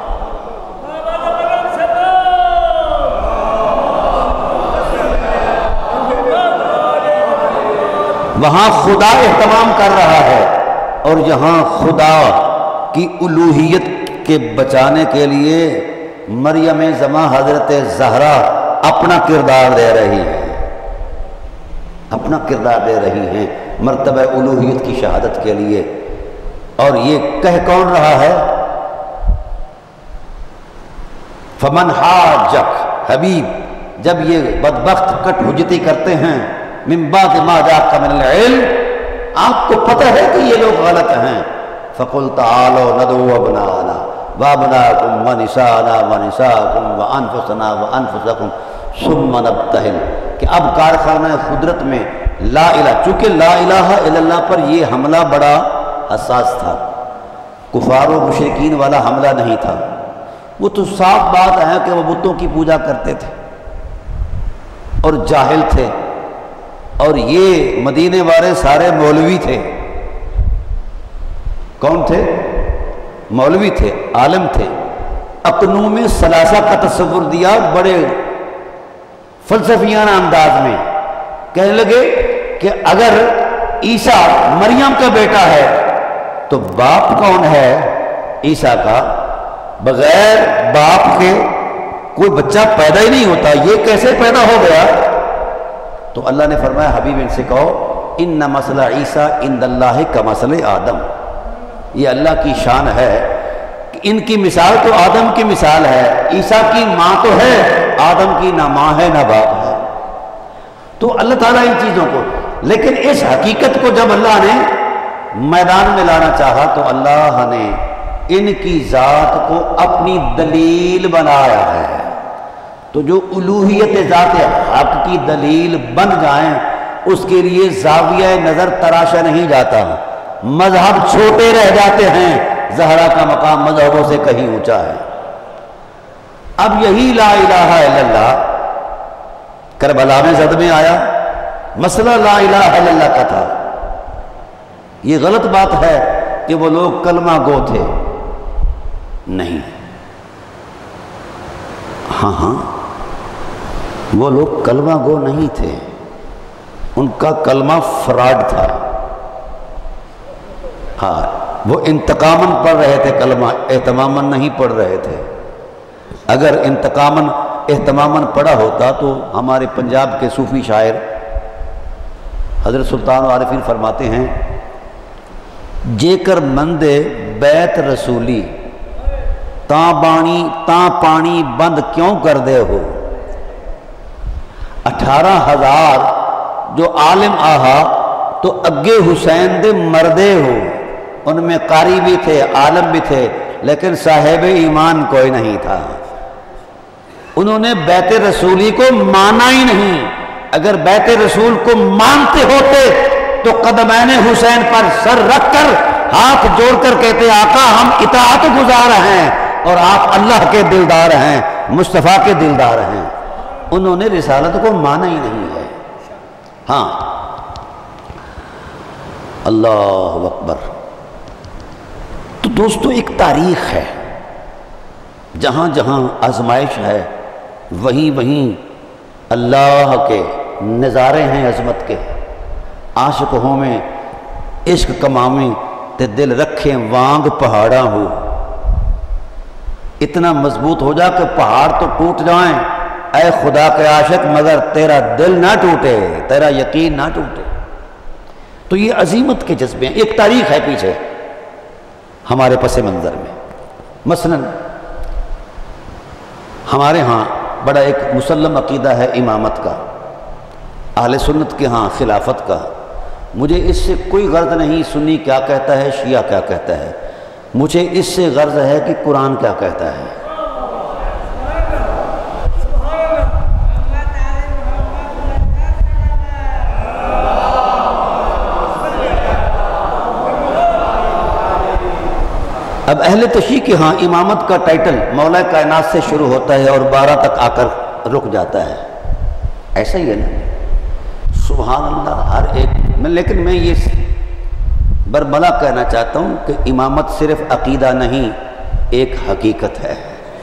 وہاں خدا اہتمام کر رہا ہے، اور یہاں خدا کی الوہیت کے بچانے کے لیے مریم زماں حضرت زہرا اپنا کردار دے رہی ہے، اپنا کردار دے رہی ہیں مرتبہ الوہیت کی شہادت کے لیے۔ اور یہ کہہ کون رہا ہے؟ فمن حاجک، حبیب جب یہ بدبخت کٹ حجتی کرتے ہیں، من بعد ما جاءک من العلم، آپ کو پتہ ہے کہ یہ لوگ غلط ہیں، فقل تعالوا ندعو ابناءنا وابناءکم ونساءنا ونساءکم وانفسنا وانفسکم ثم نبتہل، کہ اب کارخانہ قدرت میں لا الہ، چونکہ لا الہ الا اللہ پر یہ حملہ بڑا حساس تھا، کفار و مشرکین والا حملہ نہیں تھا، وہ تو صاف بات ہے کہ وہ بتوں کی پوجا کرتے تھے اور جاہل تھے، اور یہ مدینے والے سارے مولوی تھے۔ کون تھے؟ مولوی تھے، عالم تھے، اقنوم ثلاثہ کا تصور دیا بڑے فلسفیانہ انداز میں، کہنے لگے کہ اگر عیسیٰ مریم کا بیٹا ہے تو باپ کون ہے عیسیٰ کا؟ بغیر باپ کے کوئی بچہ پیدا ہی نہیں ہوتا، یہ کیسے پیدا ہو گیا؟ تو اللہ نے فرمایا حبیب ان سے کہو ان مثل عیسیٰ عند اللہ کمثل آدم، یہ اللہ کی شان ہے کہ ان کی مثال تو آدم کی مثال ہے، عیسیٰ کی ماں تو ہے، آدم کی نہ ماں ہے نہ باپ ہے۔ تو اللہ تعالیٰ ان چیزوں کو، لیکن اس حقیقت کو جب اللہ نے میدان میں لانا چاہا تو اللہ نے ان کی ذات کو اپنی دلیل بنایا ہے۔ تو جو الوہیت ذات حق کی دلیل بن جائیں اس کے لیے زاویہ نظر تراشا نہیں جاتا، مذہب چھوٹے رہ جاتے ہیں، زہرا کا مقام مذہبوں سے کہیں اونچا ہے۔ اب یہی لا الہ الا اللہ کربلا میں زد میں آیا، مسئلہ لا الہ الا اللہ کا تھا۔ یہ غلط بات ہے کہ وہ لوگ کلمہ گو تھے، نہیں، ہاں وہ لوگ کلمہ گو نہیں تھے، ان کا کلمہ فراڈ تھا، ہاں وہ انتقاماً پڑھ رہے تھے، کلمہ اہتماماً نہیں پڑھ رہے تھے۔ اگر انتقاماً اہتماماً پڑھا ہوتا تو ہمارے پنجاب کے صوفی شاعر حضرت سلطان عارفین فرماتے ہیں، جے کر مندے بیت رسولی تاں پانی بند کیوں کر دے ہو، 18,000 جو عالم آہا تو اگے حسین دے مردے ہو، ان میں قاری بھی تھے، عالم بھی تھے، لیکن صاحب ایمان کوئی نہیں تھا۔ انہوں نے بیت رسولی کو مانا ہی نہیں، اگر بیت رسول کو مانتے ہوتے تو قدمین حسین پر سر رکھ کر ہاتھ جوڑ کر کہتے آقا ہم اطاعت گزار ہیں اور آپ اللہ کے دلدار ہیں، مصطفیٰ کے دلدار ہیں۔ انہوں نے رسالت کو مانا ہی نہیں ہے۔ ہاں اللہ اکبر۔ تو دوستو ایک تاریخ ہے، جہاں جہاں آزمائش ہے وہیں اللہ کے نظارے ہیں عظمت کے۔ عاشق ہوں میں عشق کماویں تے دل رکھیں وانگ پہاڑا ہو۔ اتنا مضبوط ہو جا کہ پہاڑ تو ٹوٹ جائیں اے خدا کے عاشق، مگر تیرا دل نہ ٹوٹے، تیرا یقین نہ ٹوٹے۔ تو یہ عظیمت کے جذبے ہیں، ایک تاریخ ہے پیچھے ہمارے پس منظر میں۔ مثلا ہمارے ہاں بڑا ایک مسلم عقیدہ ہے امامت کا، اہل سنت کے ہاں خلافت کا۔ مجھے اس سے کوئی غرض نہیں سنی کیا کہتا ہے، شیعہ کیا کہتا ہے، مجھے اس سے غرض ہے کہ قرآن کیا کہتا ہے۔ اب اہل تشیع کے ہاں امامت کا ٹائٹل مولا کائنات سے شروع ہوتا ہے اور 12 تک آ کر رک جاتا ہے، ایسا ہی ہے نا؟ سبحان اللہ ہر ایک میں، لیکن میں یہ برملا کہنا چاہتا ہوں کہ امامت صرف عقیدہ نہیں، ایک حقیقت ہے۔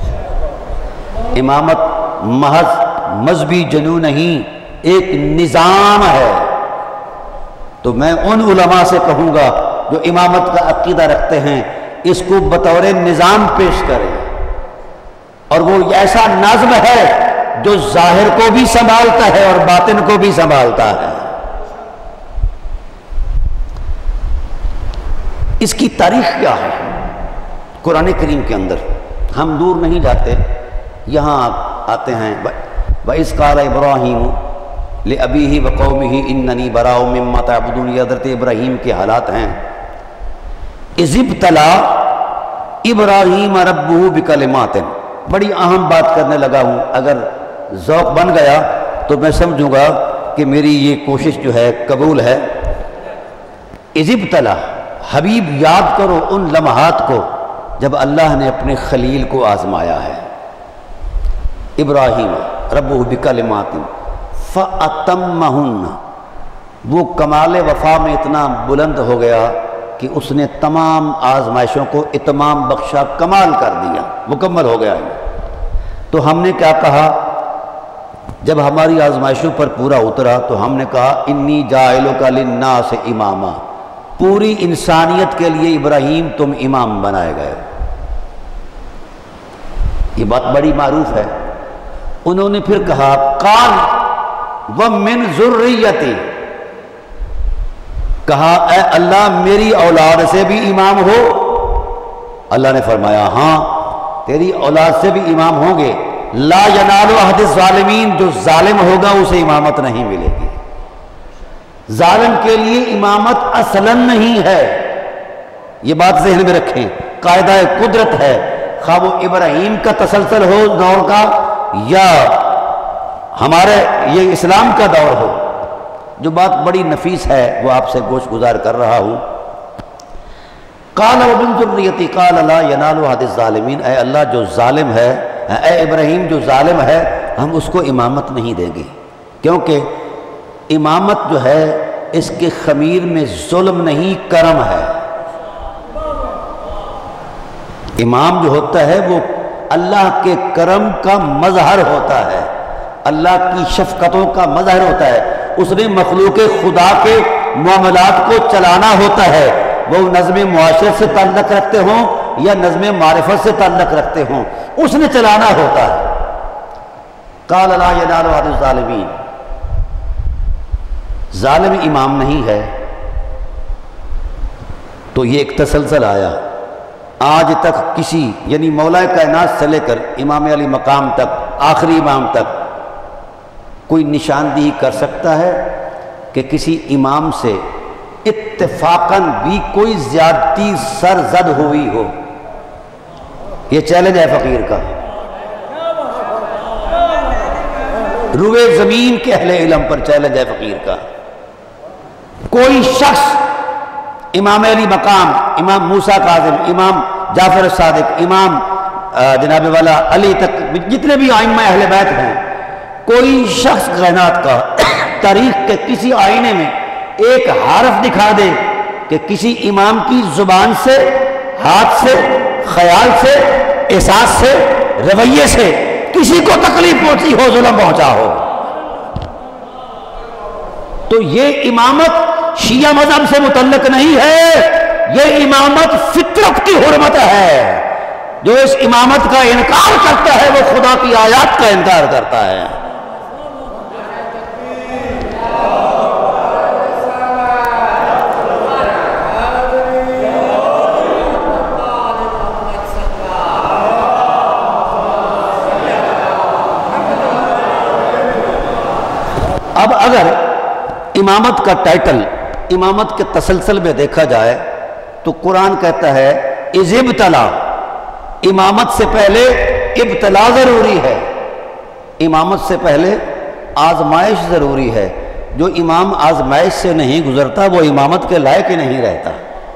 امامت محض مذہبی جنوں نہیں، ایک نظام ہے۔ تو میں ان علماء سے کہوں گا جو امامت کا عقیدہ رکھتے ہیں، اس کو بطور نظام پیش کریں، اور وہ ایسا نظم ہے جو ظاہر کو بھی سنبھالتا ہے اور باطن کو بھی سنبھالتا ہے۔ اس کی تاریخ کیا ہے قرآن کریم کے اندر؟ ہم دور نہیں جاتے، یہاں آتے ہیں۔ وَإِذْ قَالَ إِبْرَاهِيمُ لِأَبِيهِ وَقَوْمِهِ إِنَّنِي بَرَاءٌ مِّمَّا تَعْبُدُونَ، یہ حضرت ابراہیم کے حالات ہیں۔ اِذِ ابْتَلَىٰ إِبْرَاهِيمَ رَبُّهُ بِكَلِمَاتٍ، بڑی اہم بات کرنے لگا ہوں، اگر ذوق بن گیا تو میں سمجھوں گا کہ میری یہ کوشش جو ہے قبول ہے۔ اِذِ ابْتَلَىٰ، حبیب یاد کرو ان لمحات کو جب اللہ نے اپنے خلیل کو آزمایا ہے۔ ابراہیم ربہ بکلمات فأتمہن، وہ کمال وفا میں اتنا بلند ہو گیا کہ اس نے تمام آزمائشوں کو اتمام بخشا، کمال کر دیا، مکمل ہو گیا۔ تو ہم نے کیا کہا جب ہماری آزمائشوں پر پورا اترا؟ تو ہم نے کہا انی جاعلک للناس اماما، پوری انسانیت کے لیے ابراہیم تم امام بنائے گئے۔ یہ بات بڑی معروف ہے۔ انہوں نے پھر کہا قال ومن ذریتی، کہا اے اللہ میری اولاد سے بھی امام ہو؟ اللہ نے فرمایا ہاں تیری اولاد سے بھی امام ہوں گے۔ لا ینال عہد الظالمین، جو ظالم ہوگا اسے امامت نہیں ملے گی۔ ظالم کے لیے امامت اصلاً نہیں ہے، یہ بات ذہن میں رکھیں، قاعدہ قدرت ہے، خواہ وہ ابراہیم کا تسلسل ہو دور کا یا ہمارے یہ اسلام کا دور ہو۔ جو بات بڑی نفیس ہے وہ آپ سے گوش گزار کر رہا ہوں۔ قال ومن ذریتی قال لا ینال عہد الظالمین، اے اللہ جو ظالم ہے، اے ابراہیم جو ظالم ہے ہم اس کو امامت نہیں دیں گے، کیونکہ امامت جو ہے اس کے خمیر میں ظلم نہیں کرم ہے۔ امام جو ہوتا ہے وہ اللہ کے کرم کا مظہر ہوتا ہے، اللہ کی شفقتوں کا مظہر ہوتا ہے۔ اس نے مخلوق خدا کے معاملات کو چلانا ہوتا ہے، وہ نظم معاشرت سے تعلق رکھتے ہوں یا نظم معرفت سے تعلق رکھتے ہوں، اس نے چلانا ہوتا ہے۔ قال لا ینال عہد الظالمین، ظالم امام نہیں ہے۔ تو یہ ایک تسلسل آیا، آج تک کسی یعنی مولا کائنات سے لے کر امام علی مقام تک، آخری امام تک کوئی نشاندہی کر سکتا ہے کہ کسی امام سے اتفاقاً بھی کوئی زیادتی سرزد ہوئی ہو؟ یہ چیلنج ہے فقیر کا، روئے زمین کے اہل علم پر چیلنج ہے فقیر کا۔ کوئی شخص امام علی مقام، امام موسیٰ کاظم، امام جعفر الصادق، امام جناب والا علی تک جتنے بھی ائمہ اہل بیت ہیں، کوئی شخص کائنات کا تاریخ کے کسی آئینے میں ایک حرف دکھا دے کہ کسی امام کی زبان سے، ہاتھ سے، خیال سے، احساس سے، رویے سے کسی کو تکلیف پہنچی ہو، ظلم پہنچا ہو۔ تو یہ امامت شیعہ مذہب سے متعلق نہیں ہے، یہ امامت فطرت کی حرمت ہے۔ جو اس امامت کا انکار کرتا ہے وہ خدا کی آیات کا انکار کرتا ہے۔ اب اگر امامت کا ٹائٹل امامت کے تسلسل میں دیکھا جائے تو قرآن کہتا ہے اذ ابتلا، امامت سے پہلے ابتلا ضروری ہے، امامت سے پہلے آزمائش ضروری ہے۔ جو امام آزمائش سے نہیں گزرتا وہ امامت کے لائق ہی نہیں رہتا۔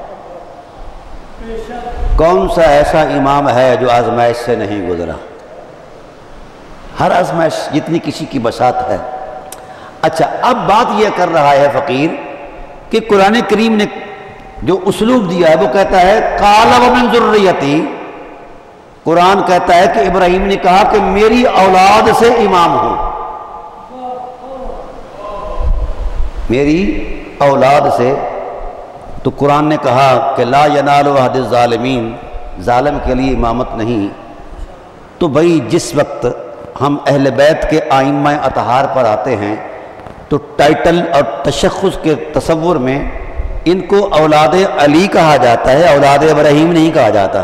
کون سا ایسا امام ہے جو آزمائش سے نہیں گزرا؟ ہر آزمائش جتنی کسی کی بساط ہے۔ اچھا، اب بات یہ کر رہا ہے فقیر کہ قرآن کریم نے جو اسلوب دیا ہے وہ کہتا ہے قال ومن ذریتی، قرآن کہتا ہے کہ ابراہیم نے کہا کہ میری اولاد سے امام ہوں، میری اولاد سے۔ تو قرآن نے کہا کہ لا ینال عہد الظالمین، ظالم کے لیے امامت نہیں۔ تو بھئی جس وقت ہم اہل بیت کے ائمہ اطہار پر آتے ہیں تو ٹائٹل اور تشخص کے تصور میں ان کو اولاد علی کہا جاتا ہے، اولاد ابراہیم نہیں کہا جاتا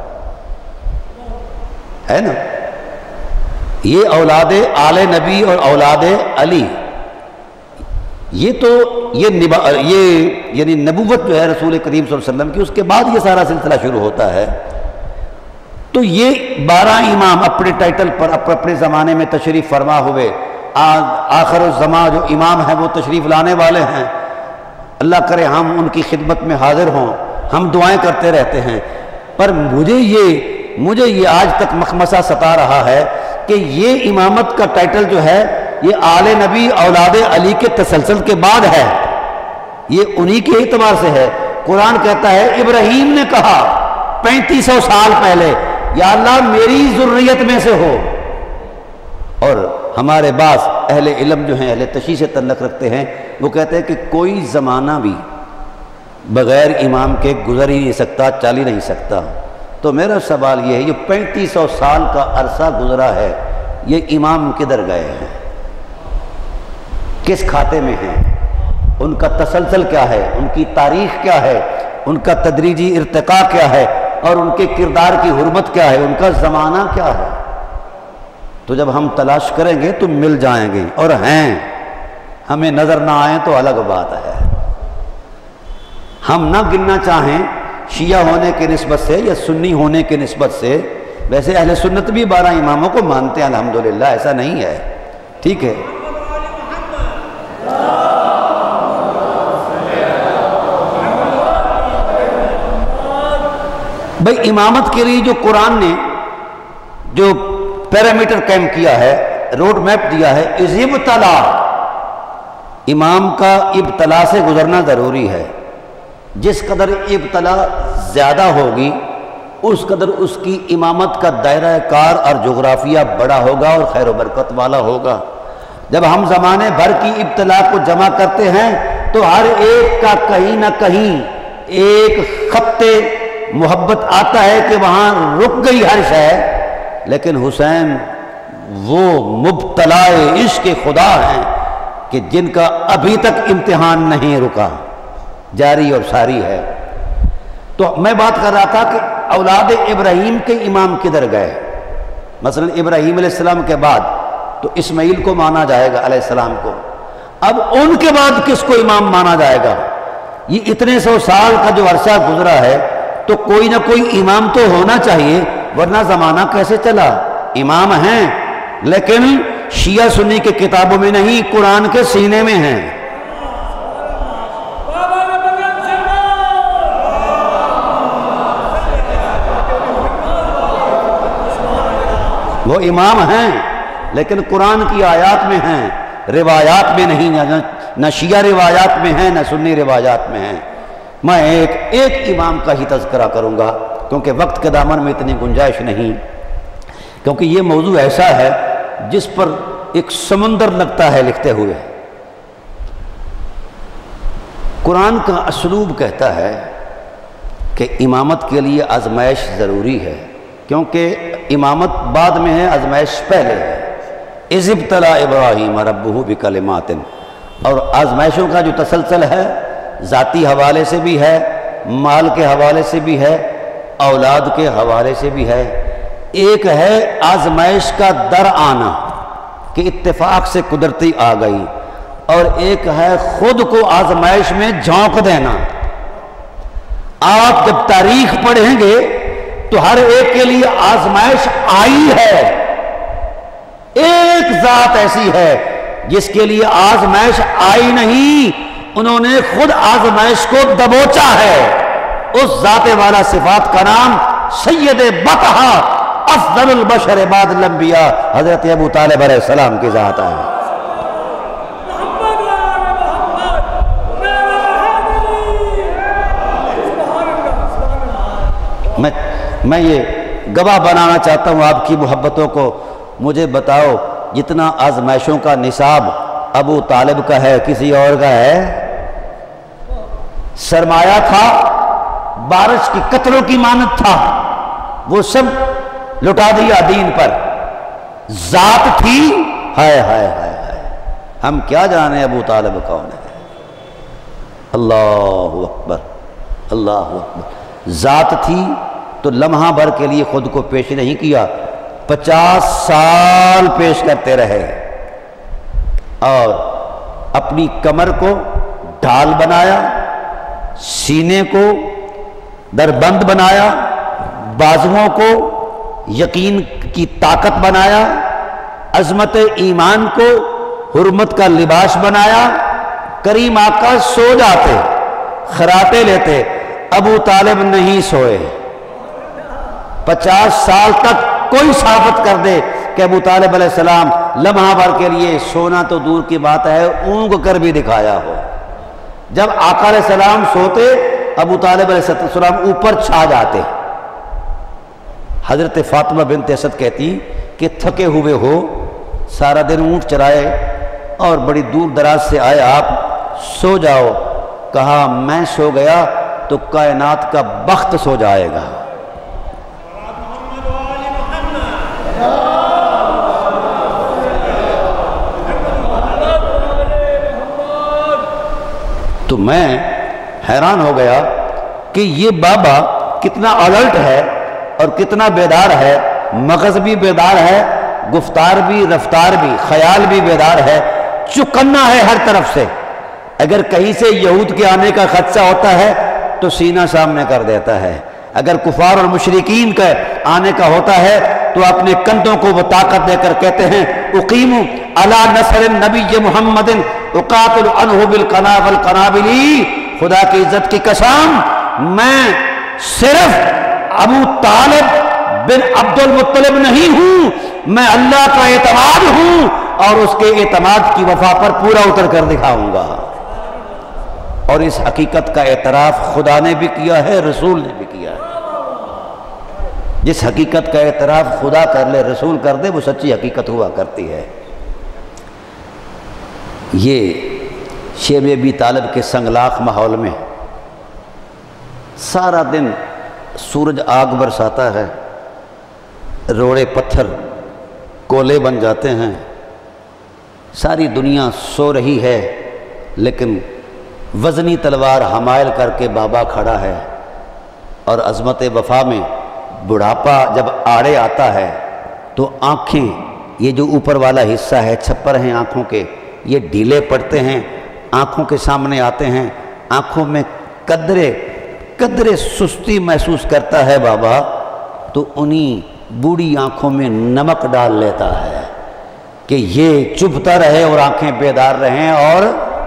ہے نا۔ یہ اولاد آل نبی اور اولاد علی، یہ تو یہ یعنی نبوت جو ہے رسول کریم صلی اللہ علیہ وسلم کی، اس کے بعد یہ سارا سلسلہ شروع ہوتا ہے۔ تو یہ 12 امام اپنے ٹائٹل پر اپنے زمانے میں تشریف فرما ہوئے، آخر الزمان جو امام ہیں وہ تشریف لانے والے ہیں، اللہ کرے ہم ان کی خدمت میں حاضر ہوں، ہم دعائیں کرتے رہتے ہیں۔ پر مجھے یہ آج تک مخمصہ ستا رہا ہے کہ یہ امامت کا ٹائٹل جو ہے یہ آل نبی اولاد علی کے تسلسل کے بعد ہے، یہ انہی کے اعتبار سے ہے۔ قرآن کہتا ہے ابراہیم نے کہا 3500 سال پہلے یا اللہ میری ذریت میں سے ہو۔ اور ہمارے بعض اہل علم جو ہیں، اہل تشیع سے تعلق رکھتے ہیں، وہ کہتے ہیں کہ کوئی زمانہ بھی بغیر امام کے گزر ہی نہیں سکتا، چل ہی نہیں سکتا۔ تو میرا سوال یہ ہے، یہ 3500 سال کا عرصہ گزرا ہے، یہ امام کدھر گئے ہیں؟ کس کھاتے میں ہیں؟ ان کا تسلسل کیا ہے؟ ان کی تاریخ کیا ہے؟ ان کا تدریجی ارتقاء کیا ہے؟ اور ان کے کردار کی حرمت کیا ہے؟ ان کا زمانہ کیا ہے؟ تو جب ہم تلاش کریں گے تو مل جائیں گے، اور ہیں، ہمیں نظر نہ آئیں تو الگ بات ہے۔ ہم نہ گننا چاہیں شیعہ ہونے کی نسبت سے یا سنی ہونے کی نسبت سے، ویسے اہل سنت بھی 12 اماموں کو مانتے ہیں الحمدللہ، ایسا نہیں ہے، ٹھیک ہے۔ بھئی امامت کے لیے جو قرآن نے جو پیرامیٹر قائم کیا ہے، روڈ میپ دیا ہے، اذ ابتلا، امام کا ابتلا سے گزرنا ضروری ہے۔ جس قدر ابتلا زیادہ ہوگی اس قدر اس کی امامت کا دائرہ کار اور جغرافیہ بڑا ہوگا اور خیر و برکت والا ہوگا۔ جب ہم زمانے بھر کی ابتلا کو جمع کرتے ہیں تو ہر ایک کا کہیں نہ کہیں ایک خط محبت آتا ہے کہ وہاں رک گئی ہر شے، لیکن حسین وہ مبتلا عشق خدا ہیں کہ جن کا ابھی تک امتحان نہیں رکا، جاری اور ساری ہے۔ تو میں بات کر رہا تھا کہ اولاد ابراہیم کے امام کدھر گئے؟ مثلا ابراہیم علیہ السلام کے بعد تو اسماعیل کو مانا جائے گا علیہ السلام کو، اب ان کے بعد کس کو امام مانا جائے گا؟ یہ اتنے 100 سال کا جو عرصہ گزرا ہے تو کوئی نہ کوئی امام تو ہونا چاہیے، ورنہ زمانہ کیسے چلا؟ امام ہیں لیکن شیعہ سنی کے کتابوں میں نہیں، قرآن کے سینے میں ہیں۔ وہ امام ہیں لیکن قرآن کی آیات میں ہیں، روایات میں نہیں، نہ شیعہ روایات میں ہیں نہ سنی روایات میں ہیں۔ میں ایک امام کا ہی تذکرہ کروں گا کیونکہ وقت کے دامن میں اتنی گنجائش نہیں۔ کیونکہ یہ موضوع ایسا ہے جس پر ایک سمندر لگتا ہے لکھتے ہوئے۔ قرآن کا اسلوب کہتا ہے کہ امامت کے لیے آزمائش ضروری ہے، کیونکہ امامت بعد میں ہے، آزمائش پہلے ہے۔ اذ ابتلی ابراہیم ربہ بکلمات، اور آزمائشوں کا جو تسلسل ہے ذاتی حوالے سے بھی ہے، مال کے حوالے سے بھی ہے، اولاد کے حوالے سے بھی ہے۔ ایک ہے آزمائش کا در آنا کہ اتفاق سے قدرتی آ گئی، اور ایک ہے خود کو آزمائش میں جھونک دینا۔ آپ جب تاریخ پڑھیں گے تو ہر ایک کے لیے آزمائش آئی ہے۔ ایک ذات ایسی ہے جس کے لیے آزمائش آئی نہیں، انہوں نے خود آزمائش کو دبوچا ہے۔ اس ذات والا صفات کا نام سید بطحہ افضل البشر بعد الانبیاء حضرت ابو طالب علیہ السلام کی ذات ہے۔ میں یہ گواہ بنانا چاہتا ہوں آپ کی محبتوں کو۔ مجھے بتاؤ جتنا آزمائشوں کا نصاب ابو طالب کا ہے کسی اور کا ہے؟ سرمایہ تھا، بارش کی قطروں کی مانند تھا، وہ سب لٹا دیا دین پر۔ ذات تھی، ہائے ہائے ہائے ہائے، ہم کیا جانے ابو طالب کون ہے۔ اللہ اکبر، اللہ اکبر۔ ذات تھی تو لمحہ بھر کے لیے خود کو پیش نہیں کیا، 50 سال پیش کرتے رہے، اور اپنی کمر کو ڈھال بنایا، سینے کو دربند بنایا، بازوؤں کو یقین کی طاقت بنایا، عظمت ایمان کو حرمت کا لباس بنایا۔ کریم آقا سو جاتے، خراٹے لیتے، ابو طالب نہیں سوئے۔ 50 سال تک کوئی ثابت کر دے کہ ابو طالب علیہ السلام لمحہ بھر کے لیے، سونا تو دور کی بات ہے، اونگ کر بھی دکھایا ہو۔ جب آقا علیہ السلام سوتے، ابو طالب علیہ السلام اوپر چھا جاتے۔ حضرت فاطمہ بنت اسد کہتی کہ تھکے ہوئے ہو، سارا دن اونٹ چرائے اور بڑی دور دراز سے آئے آپ، سو جاؤ۔ کہا میں سو گیا تو کائنات کا بخت سو جائے گا۔ تو میں حیران ہو گیا کہ یہ بابا کتنا الرٹ ہے اور کتنا بیدار ہے، مغز بھی بیدار ہے، گفتار بھی، رفتار بھی، خیال بھی بیدار ہے، چکنا ہے ہر طرف سے۔ اگر کہیں سے یہود کے آنے کا خدشہ ہوتا ہے تو سینہ سامنے کر دیتا ہے، اگر کفار اور مشرکین کا آنے کا ہوتا ہے تو اپنے کندھوں کو وہ طاقت دے کر کہتے ہیں اقیم علی نصر النبی محمد اقاتل عنہ بالقنا والقنابل۔ خدا کی عزت کی قسم، میں صرف ابو طالب بن عبد المطلب نہیں ہوں، میں اللہ کا اعتماد ہوں، اور اس کے اعتماد کی وفا پر پورا اتر کر دکھاؤں گا۔ اور اس حقیقت کا اعتراف خدا نے بھی کیا ہے، رسول نے بھی کیا ہے۔ جس حقیقت کا اعتراف خدا کر لے، رسول کر دے، وہ سچی حقیقت ہوا کرتی ہے۔ یہ شیب ابی طالب کے سنگلاخ ماحول میں سارا دن سورج آگ برساتا ہے، روڑے پتھر کولے بن جاتے ہیں، ساری دنیا سو رہی ہے، لیکن وزنی تلوار حمائل کر کے بابا کھڑا ہے، اور عظمت وفا میں بڑھاپا جب آڑے آتا ہے تو آنکھیں، یہ جو اوپر والا حصہ ہے، چھپر ہیں آنکھوں کے، یہ ڈھیلے پڑتے ہیں، آنکھوں کے سامنے آتے ہیں، آنکھوں میں قدرے سستی محسوس کرتا ہے بابا، تو انہی بوڑھی آنکھوں میں نمک ڈال لیتا ہے کہ یہ چبھتا رہے اور آنکھیں بیدار رہیں اور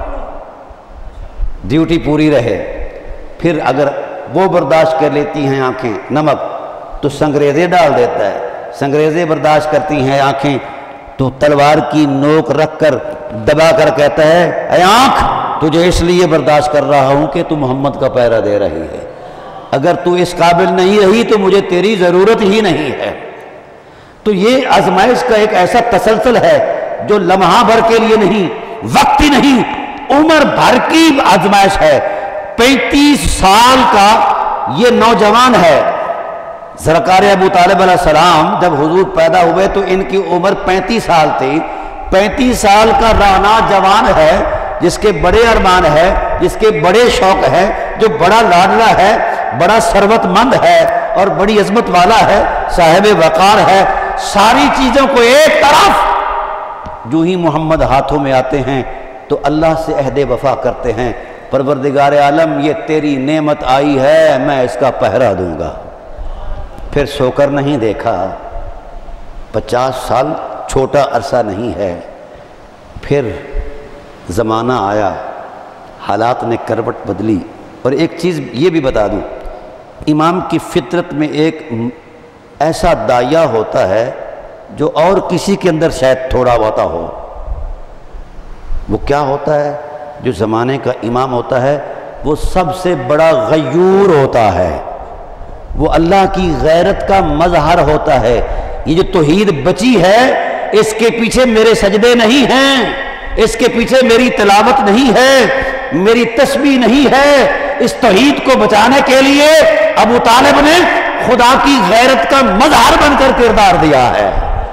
ڈیوٹی پوری رہے۔ پھر اگر وہ برداشت کر لیتی ہیں آنکھیں نمک تو سنگریزے ڈال دیتا ہے، سنگریزے برداشت کرتی ہیں آنکھیں تو تلوار کی نوک رکھ کر دبا کر کہتا ہے اے آنکھ تجھے اس لیے برداشت کر رہا ہوں کہ تو محمد کا پہرا دے رہی ہے، اگر تو اس قابل نہیں رہی تو مجھے تیری ضرورت ہی نہیں ہے۔ تو یہ آزمائش کا ایک ایسا تسلسل ہے جو لمحہ بھر کے لیے نہیں، وقتی نہیں، عمر بھر کی آزمائش ہے۔ 35 سال کا یہ نوجوان ہے۔ سرکار ابو طالب علیہ السلام جب حضور پیدا ہوئے تو ان کی عمر 35 سال تھی۔ 35 سال کا رانا جوان ہے، جس کے بڑے ارمان ہے، جس کے بڑے شوق ہے، جو بڑا لاڈلا ہے، بڑا ثروت مند ہے اور بڑی عظمت والا ہے، صاحب وقار ہے۔ ساری چیزوں کو ایک طرف، جو ہی محمد ہاتھوں میں آتے ہیں تو اللہ سے عہد وفا کرتے ہیں، پروردگار عالم یہ تیری نعمت آئی ہے، میں اس کا پہرا دوں گا۔ پھر سو کر نہیں دیکھا۔ 50 سال چھوٹا عرصہ نہیں ہے۔ پھر زمانہ آیا، حالات نے کروٹ بدلی۔ اور ایک چیز یہ بھی بتا دوں، امام کی فطرت میں ایک ایسا داعیہ ہوتا ہے جو اور کسی کے اندر شاید تھوڑا ہوتا ہو۔ وہ کیا ہوتا ہے؟ جو زمانے کا امام ہوتا ہے وہ سب سے بڑا غیور ہوتا ہے، وہ اللہ کی غیرت کا مظہر ہوتا ہے۔ یہ جو توحید بچی ہے، اس کے پیچھے میرے سجدے نہیں ہیں، اس کے پیچھے میری تلاوت نہیں ہے، میری تسبیح نہیں ہے۔ اس توحید کو بچانے کے لیے ابو طالب نے خدا کی غیرت کا مظہر بن کر کردار دیا ہے۔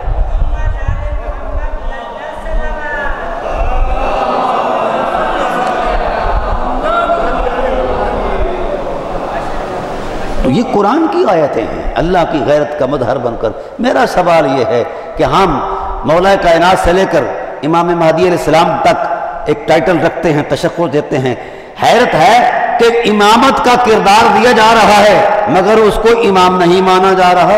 تو یہ قرآن کی آیتیں ہیں، اللہ کی غیرت کا مظہر بن کر۔ میرا سوال یہ ہے کہ ہم مولا کائنات سے لے کر امام مہدی علیہ السلام تک ایک ٹائٹل رکھتے ہیں، تشخص دیتے ہیں۔ حیرت ہے کہ امامت کا کردار دیا جا رہا ہے مگر اس کو امام نہیں مانا جا رہا۔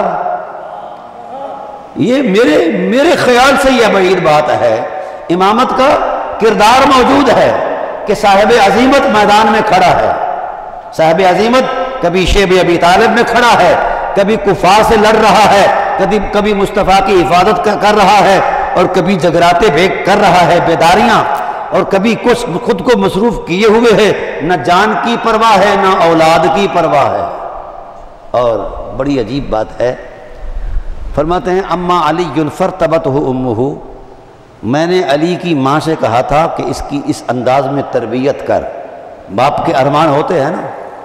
یہ میرے خیال سے یہ بعید بات ہے۔ امامت کا کردار موجود ہے کہ صاحب عظیمت میدان میں کھڑا ہے، صاحب عظیمت کبھی شیب ابی طالب میں کھڑا ہے، کبھی کفار سے لڑ رہا ہے، کبھی مصطفیٰ کی حفاظت کر رہا ہے، اور کبھی جگراتے بھیگ کر رہا ہے، بیداریاں، اور کبھی کچھ خود کو مصروف کیے ہوئے ہے، نہ جان کی پرواہ ہے نہ اولاد کی پرواہ ہے۔ اور بڑی عجیب بات ہے، فرماتے ہیں اما علی فرتبتہ امہ، میں نے علی کی ماں سے کہا تھا کہ اس کی اس انداز میں تربیت کر۔ باپ کے ارمان ہوتے ہیں نا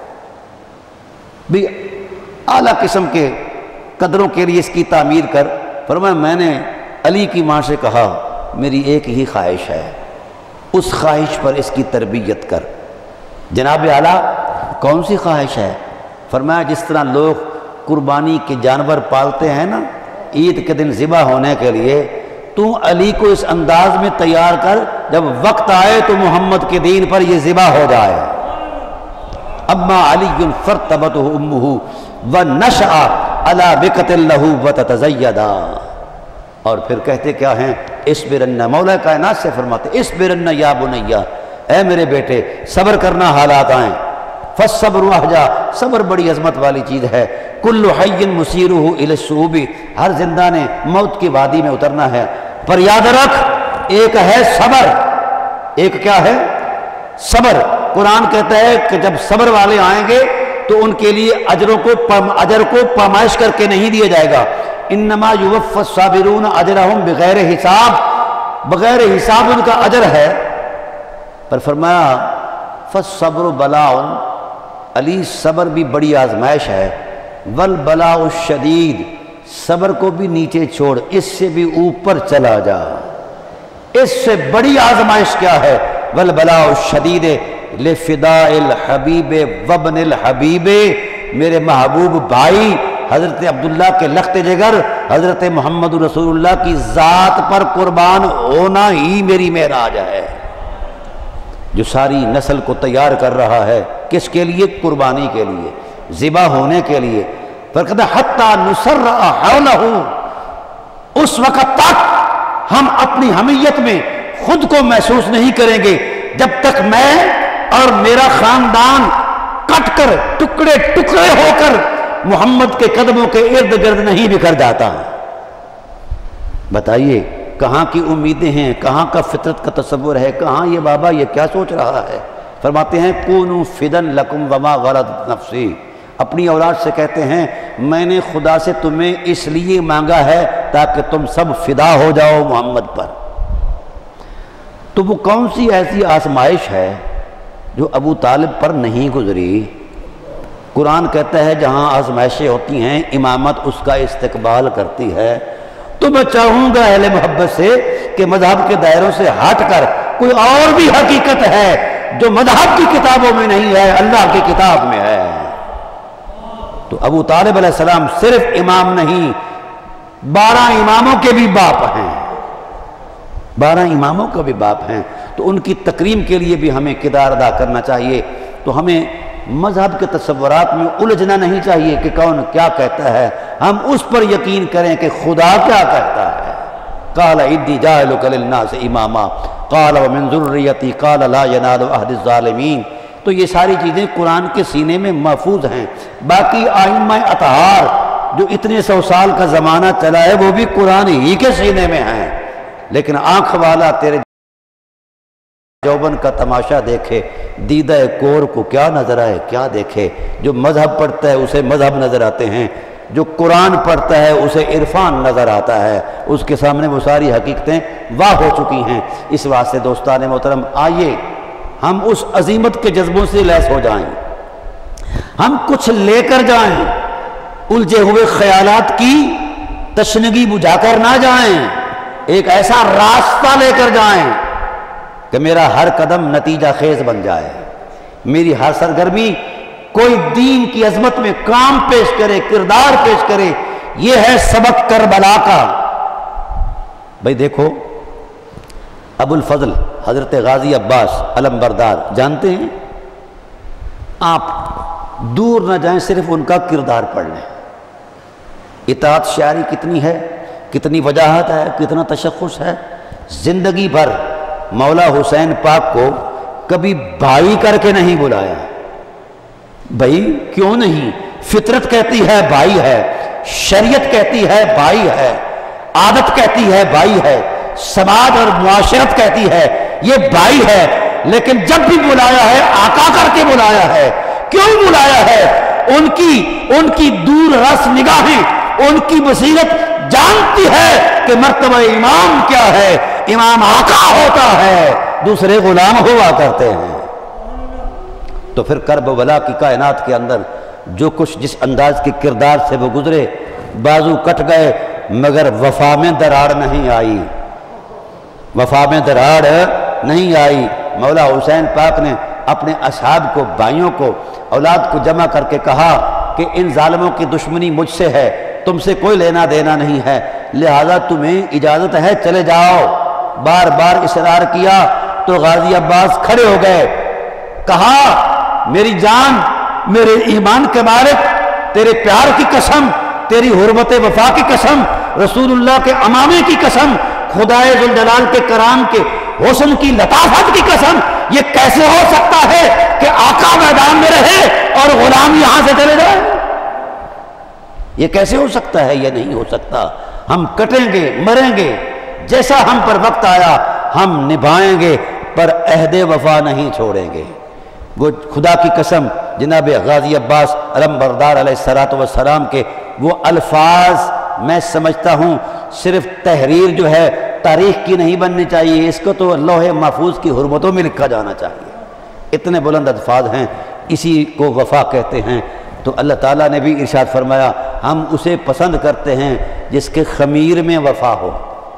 بھی، اعلیٰ قسم کے قدروں کے لیے اس کی تعمیر کر۔ فرمایا میں نے علی کی ماں سے کہا میری ایک ہی خواہش ہے، اس خواہش پر اس کی تربیت کر۔ جناب اعلیٰ کون سی خواہش ہے؟ فرمایا جس طرح لوگ قربانی کے جانور پالتے ہیں نا عید کے دن ذبح ہونے کے لیے، تو علی کو اس انداز میں تیار کر جب وقت آئے تو محمد کے دین پر یہ ذبح ہو جائے۔ اما علی فرتبتہ امہ ونشأ علی بکۃ لہ وتتزیدا، اور پھر کہتے کیا ہیں؟ اصبرن، مولا کائنات سے فرماتے اصبرن یا بنیا، اے میرے بیٹے صبر کرنا حالات آئیں۔ فالصبر احجا، صبر بڑی عظمت والی چیز ہے۔ کل حی مسیرہ الی الصعوب، ہر زندہ نے موت کی وادی میں اترنا ہے۔ پر یاد رکھ ایک ہے صبر، ایک کیا ہے؟ صبر۔ قرآن کہتا ہے کہ جب صبر والے آئیں گے تو ان کے لیے اجر کو پامائش کر کے نہیں دیا جائے گا۔ انما یوفی الصابرون اجرہم بغیر حساب، بغیر حساب ان کا اجر ہے۔ پر فرمایا فالصبر بلاء، علی صبر بھی بڑی آزمائش ہے۔ والبلاء الشدید، صبر کو بھی نیچے چھوڑ، اس سے بھی اوپر چلا جا۔ اس سے بڑی آزمائش کیا ہے؟ والبلاء الشدید لفداء الحبیب وابن الحبیب، میرے محبوب بھائی حضرت عبداللہ کے لخت جگر حضرت محمد رسول اللہ کی ذات پر قربان ہونا ہی میری معراج ہے، جو ساری نسل کو تیار کر رہا ہے۔ کس کے لیے؟ قربانی کے لیے، ذبح ہونے کے لیے۔ پر کہتا حتی نسرع حولہ، اس وقت تک ہم اپنی حمیت میں خود کو محسوس نہیں کریں گے جب تک میں اور میرا خاندان کٹ کر ٹکڑے ٹکڑے ہو کر محمد کے قدموں کے ارد گرد نہیں بکھر جاتا۔ بتائیے کہاں کی امیدیں ہیں، کہاں کا فطرت کا تصور ہے، کہاں یہ بابا یہ کیا سوچ رہا ہے؟ فرماتے ہیں کونوا فدن لکم وما غرضت نفسی، اپنی اولاد سے کہتے ہیں میں نے خدا سے تمہیں اس لیے مانگا ہے تاکہ تم سب فدا ہو جاؤ محمد پر۔ تو وہ کون سی ایسی آزمائش ہے جو ابو طالب پر نہیں گزری؟ قرآن کہتا ہے جہاں آزمائشیں ہوتی ہیں امامت اس کا استقبال کرتی ہے۔ تو میں چاہوں گا اہل محبت سے کہ مذہب کے دائروں سے ہٹ کر کوئی اور بھی حقیقت ہے جو مذہب کی کتابوں میں نہیں ہے، اللہ کی کتاب میں ہے۔ تو ابو طالب علیہ السلام صرف امام نہیں، 12 اماموں کے بھی باپ ہیں، 12 اماموں کا بھی باپ ہیں۔ تو ان کی تکریم کے لیے بھی ہمیں کردار ادا کرنا چاہیے۔ تو ہمیں مذہب کے تصورات میں الجھنا نہیں چاہیے کہ کون کیا کہتا ہے، ہم اس پر یقین کریں کہ خدا کیا کہتا ہے۔ قال انی جاعلک للناس اماما قال ومن ذریتی قال لا ینال عہد الظالمین۔ تو یہ ساری چیزیں قرآن کے سینے میں محفوظ ہیں۔ باقی ائمہ اطہار جو اتنے 100 سال کا زمانہ چلا ہے وہ بھی قرآن ہی کے سینے میں ہیں، لیکن آنکھ والا تیرے جوبن کا تماشا دیکھے، دیدہ کور کو کیا نظر آئے کیا دیکھے۔ جو مذہب پڑھتا ہے اسے مذہب نظر آتے ہیں، جو قرآن پڑھتا ہے اسے عرفان نظر آتا ہے، اس کے سامنے وہ ساری حقیقتیں واہ ہو چکی ہیں۔ اس واسطے دوستان محترم، آئیے ہم اس عظیمت کے جذبوں سے لیس ہو جائیں، ہم کچھ لے کر جائیں، الجھے ہوئے خیالات کی تشنگی بجھا کر نہ جائیں، ایک ایسا راستہ لے کر جائیں کہ میرا ہر قدم نتیجہ خیز بن جائے، میری ہر سرگرمی کوئی دین کی عظمت میں کام پیش کرے، کردار پیش کرے۔ یہ ہے سبق کربلا کا۔ بھئی دیکھو، ابو الفضل حضرت غازی عباس علم بردار جانتے ہیں؟ آپ دور نہ جائیں، صرف ان کا کردار پڑھ لیں۔ اطاعت شعاری کتنی ہے، کتنی وجاہت ہے، کتنا تشخص ہے۔ زندگی بھر مولا حسین پاک کو کبھی بھائی کر کے نہیں بلایا۔ بھائی کیوں نہیں؟ فطرت کہتی ہے بھائی ہے، شریعت کہتی ہے بھائی ہے، عادت کہتی ہے بھائی ہے، سماج اور معاشرت کہتی ہے یہ بھائی ہے، لیکن جب بھی بلایا ہے آقا کر کے بلایا ہے۔ کیوں بلایا ہے؟ ان کی دور رس نگاہیں، ان کی بصیرت جانتی ہے کہ مرتبہ امام کیا ہے۔ امام آقا ہوتا ہے، دوسرے غلام ہوا کرتے ہیں۔ تو پھر کربلا کی کائنات کے اندر جو کچھ جس انداز کے کردار سے وہ گزرے، بازو کٹ گئے مگر وفا میں دراڑ نہیں آئی، وفا میں دراڑ نہیں آئی۔ مولا حسین پاک نے اپنے اصحاب کو، بھائیوں کو، اولاد کو جمع کر کے کہا کہ ان ظالموں کی دشمنی مجھ سے ہے، تم سے کوئی لینا دینا نہیں ہے، لہذا تمہیں اجازت ہے چلے جاؤ۔ بار بار اصرار کیا تو غازی عباس کھڑے ہو گئے، کہا میری جان، میرے ایمان کے مالک، تیرے پیار کی قسم، تیری حرمت وفا کی قسم، رسول اللہ کے امامے کی قسم، خدائے ذوالجلال کے کرام کے حسن کی لطافت کی قسم، یہ کیسے ہو سکتا ہے کہ آقا میدان میں رہے اور غلام یہاں سے چلے جائے؟ یہ کیسے ہو سکتا ہے؟ یہ نہیں ہو سکتا۔ ہم کٹیں گے، مریں گے، جیسا ہم پر وقت آیا ہم نبھائیں گے، پر عہد وفا نہیں چھوڑیں گے۔ وہ خدا کی قسم، جناب غازی عباس علم بردار علیہ السلام کے وہ الفاظ میں سمجھتا ہوں صرف تحریر جو ہے تاریخ کی نہیں بننی چاہیے، اس کو تو لوح محفوظ کی حرمتوں میں لکھا جانا چاہیے۔ اتنے بلند الفاظ ہیں، اسی کو وفا کہتے ہیں۔ تو اللہ تعالیٰ نے بھی ارشاد فرمایا ہم اسے پسند کرتے ہیں جس کے خمیر میں وفا ہو،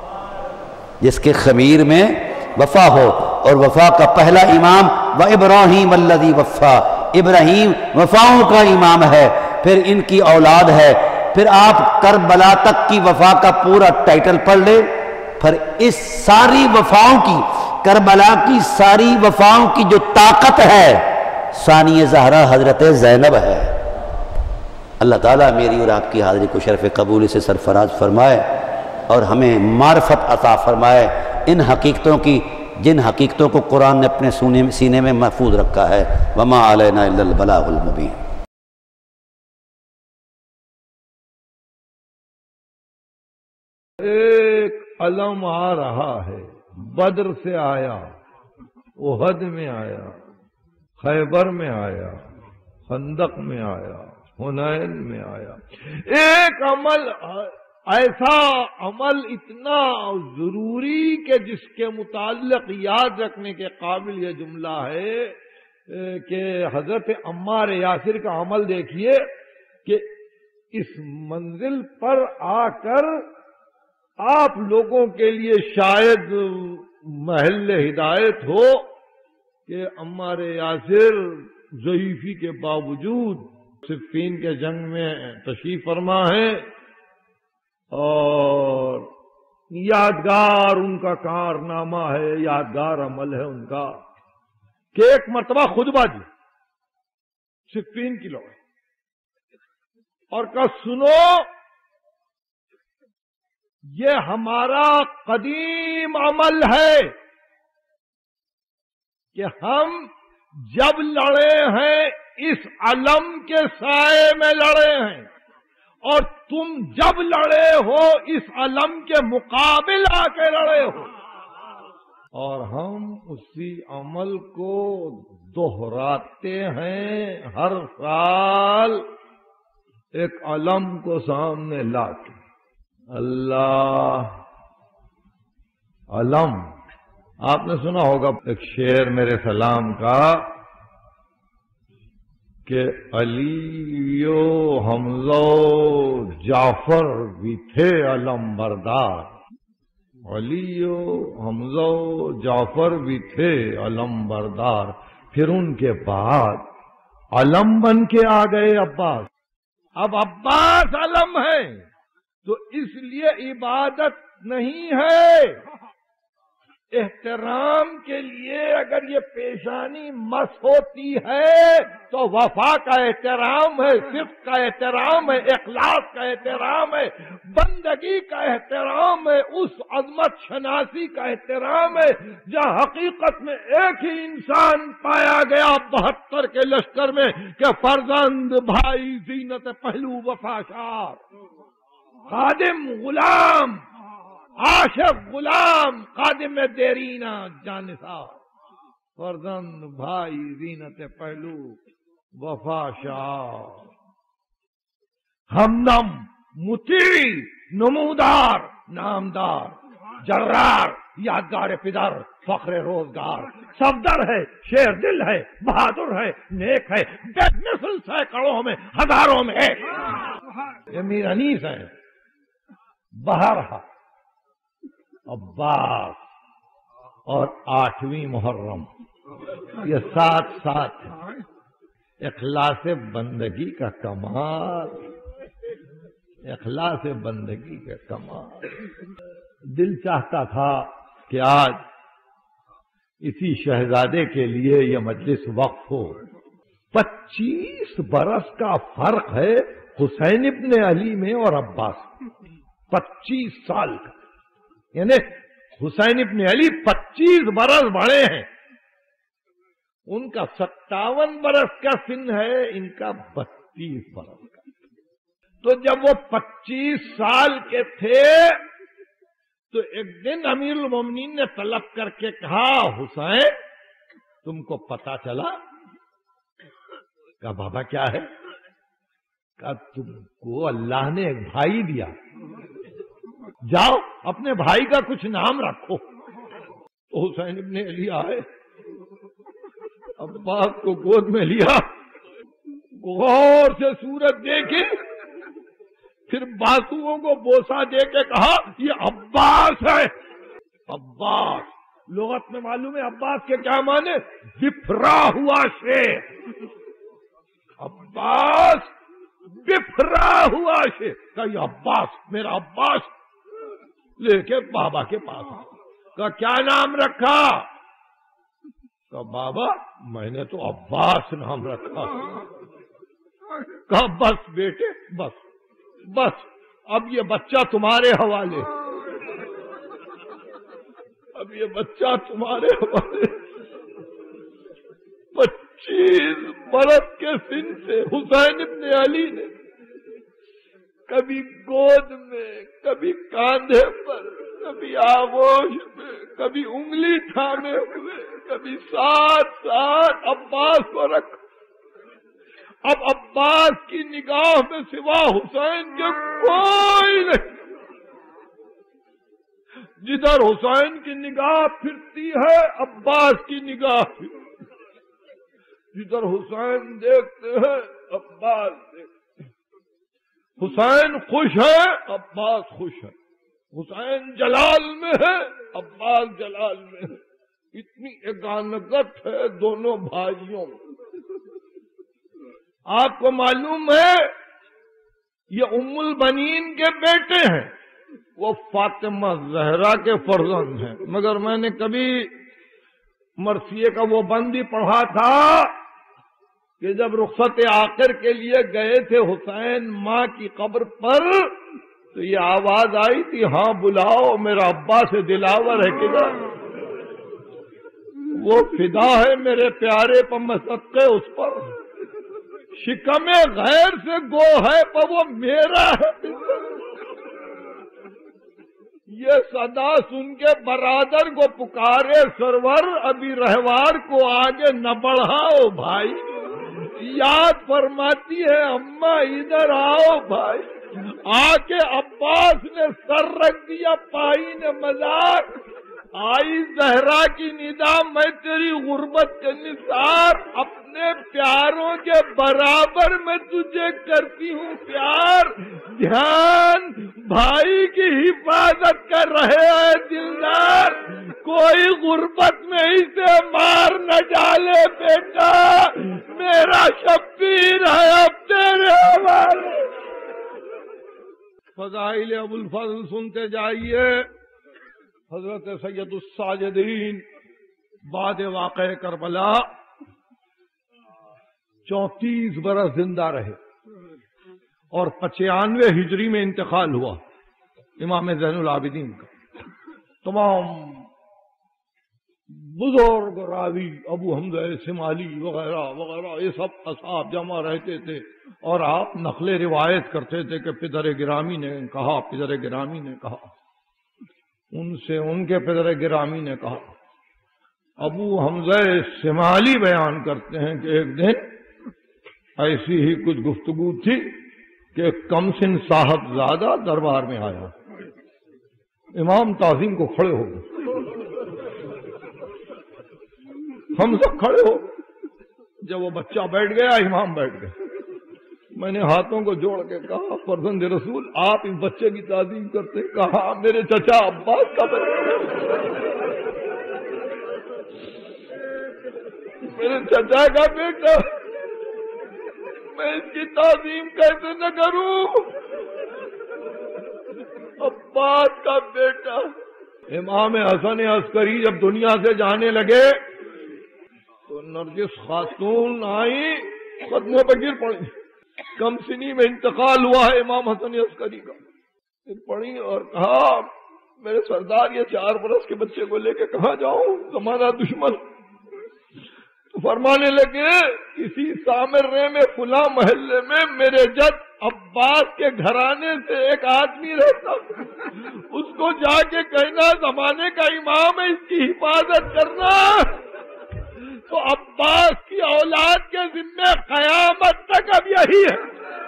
جس کے خمیر میں وفا ہو۔ اور وفا کا پہلا امام وَإِبْرَاهِيمَ الَّذِي وَفَّى، ابراہیم وفاؤں کا امام ہے، پھر ان کی اولاد ہے، پھر آپ کربلا تک کی وفا کا پورا ٹائٹل پڑھ لیں، پھر اس ساری وفاؤں کی، کربلا کی ساری وفاؤں کی جو طاقت ہے ثانی زہرا حضرت زینب ہے۔ اللہ تعالیٰ میری اور آپ کی حاضری کو شرف قبول سے سرفراز فرمائے اور ہمیں معرفت عطا فرمائے ان حقیقتوں کی جن حقیقتوں کو قرآن نے اپنے سینے میں محفوظ رکھا ہے۔ وما علینا الا البلاغ المبین۔ ایک علم آ رہا ہے، بدر سے آیا، احد میں آیا، خیبر میں آیا، خندق میں آیا، حنین میں آیا، ایک عمل ایسا عمل اتنا ضروری کہ جس کے متعلق یاد رکھنے کے قابل یہ جملہ ہے کہ حضرت عمار یاسر کا عمل دیکھیے کہ اس منزل پر آ کر آپ لوگوں کے لیے شاید محل ہدایت ہو کہ عمار یاسر ضعیفی کے باوجود صفین کے جنگ میں تشریف فرما ہے اور یادگار ان کا کارنامہ ہے، یادگار عمل ہے ان کا کہ ایک مرتبہ خطبہ دی صفین کی لوگ اور کہا سنو یہ ہمارا قدیم عمل ہے کہ ہم جب لڑے ہیں اس علم کے سائے میں لڑے ہیں اور تم جب لڑے ہو اس علم کے مقابل آ کے لڑے ہو، اور ہم اسی عمل کو دہراتے ہیں ہر سال ایک علم کو سامنے لا کے۔ اللہ علم، آپ نے سنا ہوگا ایک شعر میرے سلام کا کہ علی و حمزہ و جعفر بھی تھے علم بردار، علی و حمزہ و جعفر بھی تھے علم بردار، پھر ان کے بعد علم بن کے آ گئے عباس۔ اب عباس علم ہے تو اس لیے عبادت نہیں ہے، احترام کے لیے اگر یہ پیشانی مس ہوتی ہے تو وفا کا احترام ہے، صدق کا احترام ہے، اخلاص کا احترام ہے، بندگی کا احترام ہے، اس عظمت شناسی کا احترام ہے جہاں حقیقت میں ایک ہی انسان پایا گیا 72 کے لشکر میں کہ فرزند بھائی زینت پہلو وفاشار، خادم غلام، عاشق غلام، خادم دیرینہ جانثار، فرزند بھائی زینت پہلو وفا شعار، ہمدم مطیع نمودار نامدار، جرار یادگار پدر فخر روزگار، صفدر ہے شیر دل ہے بہادر ہے نیک ہے، بے مثل سینکڑوں میں ہزاروں میں ایک، یہ میر انیس ہے۔ بہرحال عباس اور 8ویں محرم یہ ساتھ ساتھ اخلاص بندگی کا کمال، اخلاص بندگی کا کمال۔ دل چاہتا تھا کہ آج اسی شہزادے کے لیے یہ مجلس وقف ہو۔ 25 برس کا فرق ہے حسین ابن علی میں اور عباس، 25 سال کا، یعنی حسین ابن علی 25 برس بڑے ہیں، ان کا 57 برس کا سن ہے، ان کا 32 برس کا۔ تو جب وہ 25 سال کے تھے تو ایک دن امیر المومنین نے طلب کر کے کہا حسین تم کو پتا چلا؟ کہا بابا کیا ہے؟ کہا تم کو اللہ نے ایک بھائی دیا، جاؤ اپنے بھائی کا کچھ نام رکھو۔ تو حسین ابن علی آئے، عباس کو گود میں لیا، غور سے صورت دیکھی، پھر بازوؤں کو بوسہ دے کے کہا یہ عباس ہے۔ عباس لغت میں معلوم ہے عباس کے کیا معنی؟ بفرا ہوا شیر، عباس بفرا ہوا شیر۔ کہا یہ عباس، میرا عباس، لے کے بابا کے پاس آ۔ کہا کیا نام رکھا؟ کہا بابا میں نے تو عباس نام رکھا۔ کہا بس بیٹے بس بس، اب یہ بچہ تمہارے حوالے، اب یہ بچہ تمہارے حوالے۔ 25 برس کے سن سے حسین ابن علی نے کبھی گود میں، کبھی کاندھے پر، کبھی آغوش میں، کبھی انگلی تھامے ہوئے، کبھی ساتھ ساتھ عباس کو رکھا۔ اب عباس کی نگاہ میں سوا حسین کے کوئی نہیں، جدھر حسین کی نگاہ پھرتی ہے عباس کی نگاہ پھرتی، جدھر حسین دیکھتے ہیں عباس دیکھتے ہیں۔ حسین خوش ہے، عباس خوش ہے، حسین جلال میں ہے، عباس جلال میں ہے۔ اتنی اکانگت ہے دونوں بھائیوں میں۔ آپ کو معلوم ہے یہ ام البنین کے بیٹے ہیں، وہ فاطمہ زہرا کے فرزند ہیں، مگر میں نے کبھی مرثیے کا وہ بند ہی پڑھا تھا کہ جب رخصت آخر کے لیے گئے تھے حسین ماں کی قبر پر تو یہ آواز آئی تھی، ہاں بلاؤ میرا ابا سے دلاور ہے کدھر؟ وہ فدا ہے میرے پیارے پر صدقے اس پر، شکم غیر سے گو ہے پر وہ میرا ہے۔ یہ صدا سن کے برادر کو پکارے، سرور ابھی رہوار کو آگے نہ بڑھاؤ بھائی، یاد فرماتی ہے اماں ادھر آؤ بھائی۔ آ کے عباس نے سر رکھ دیا، پائی نے مذاق، آئی زہرا کی ندا، میں تیری غربت کے نثار اپنے پیاروں کے برابر میں تجھے کرتی ہوں پیار، دھیان بھائی کی حفاظت کر رہے ہیں دلدار، کوئی غربت میں اسے مار نہ ڈالے بیٹا، میرا شبیر ہے اب تیرے حوالے۔ فضائل ابو الفضل سنتے جائیے۔ حضرت سید الساجدین بعد واقع کربلا 34 برس زندہ رہے اور 95 ہجری میں انتقال ہوا امام زین العابدین کا۔ تمام بزرگ راوی ابو حمزہ شمالی وغیرہ وغیرہ یہ سب اصحاب جمع رہتے تھے اور آپ نقل روایت کرتے تھے کہ پدر گرامی نے کہا، پدر گرامی نے کہا، ان سے ان کے پدر گرامی نے کہا۔ ابو حمزہ شمالی بیان کرتے ہیں کہ ایک دن ایسی ہی کچھ گفتگو تھی کہ ایک کم سن صاحب زادہ دربار میں آیا، امام تعظیم کو کھڑے ہو گئے، ہم سب کھڑے ہو، جب وہ بچہ بیٹھ گیا امام بیٹھ گئے۔ میں نے ہاتھوں کو جوڑ کے کہا فرزند رسول آپ اس بچے کی تعظیم کرتے؟ کہا میرے چچا عباس کا بیٹا، میرے چچا کا بیٹا، میں اس کی تعظیم کیسے نہ کروں؟ عباس کا بیٹا۔ امام حسن عسکری جب دنیا سے جانے لگے تو نرجس خاتون آئی، قدموں پہ گر پڑی، کم سنی میں انتقال ہوا ہے امام حسن عسکری کا۔ پھر پڑھی اور کہا میرے سردار یہ 4 برس کے بچے کو لے کے کہاں جاؤں، زمانہ دشمن۔ تو فرمانے لگے کسی سامرے میں فلاں محلے میں میرے جد عباس کے گھرانے سے ایک آدمی رہتا، اس کو جا کے کہنا زمانے کا امام ہے، اس کی حفاظت کرنا۔ تو عباس کی اولاد کے ذمے قیامت تک اب یہی ہے،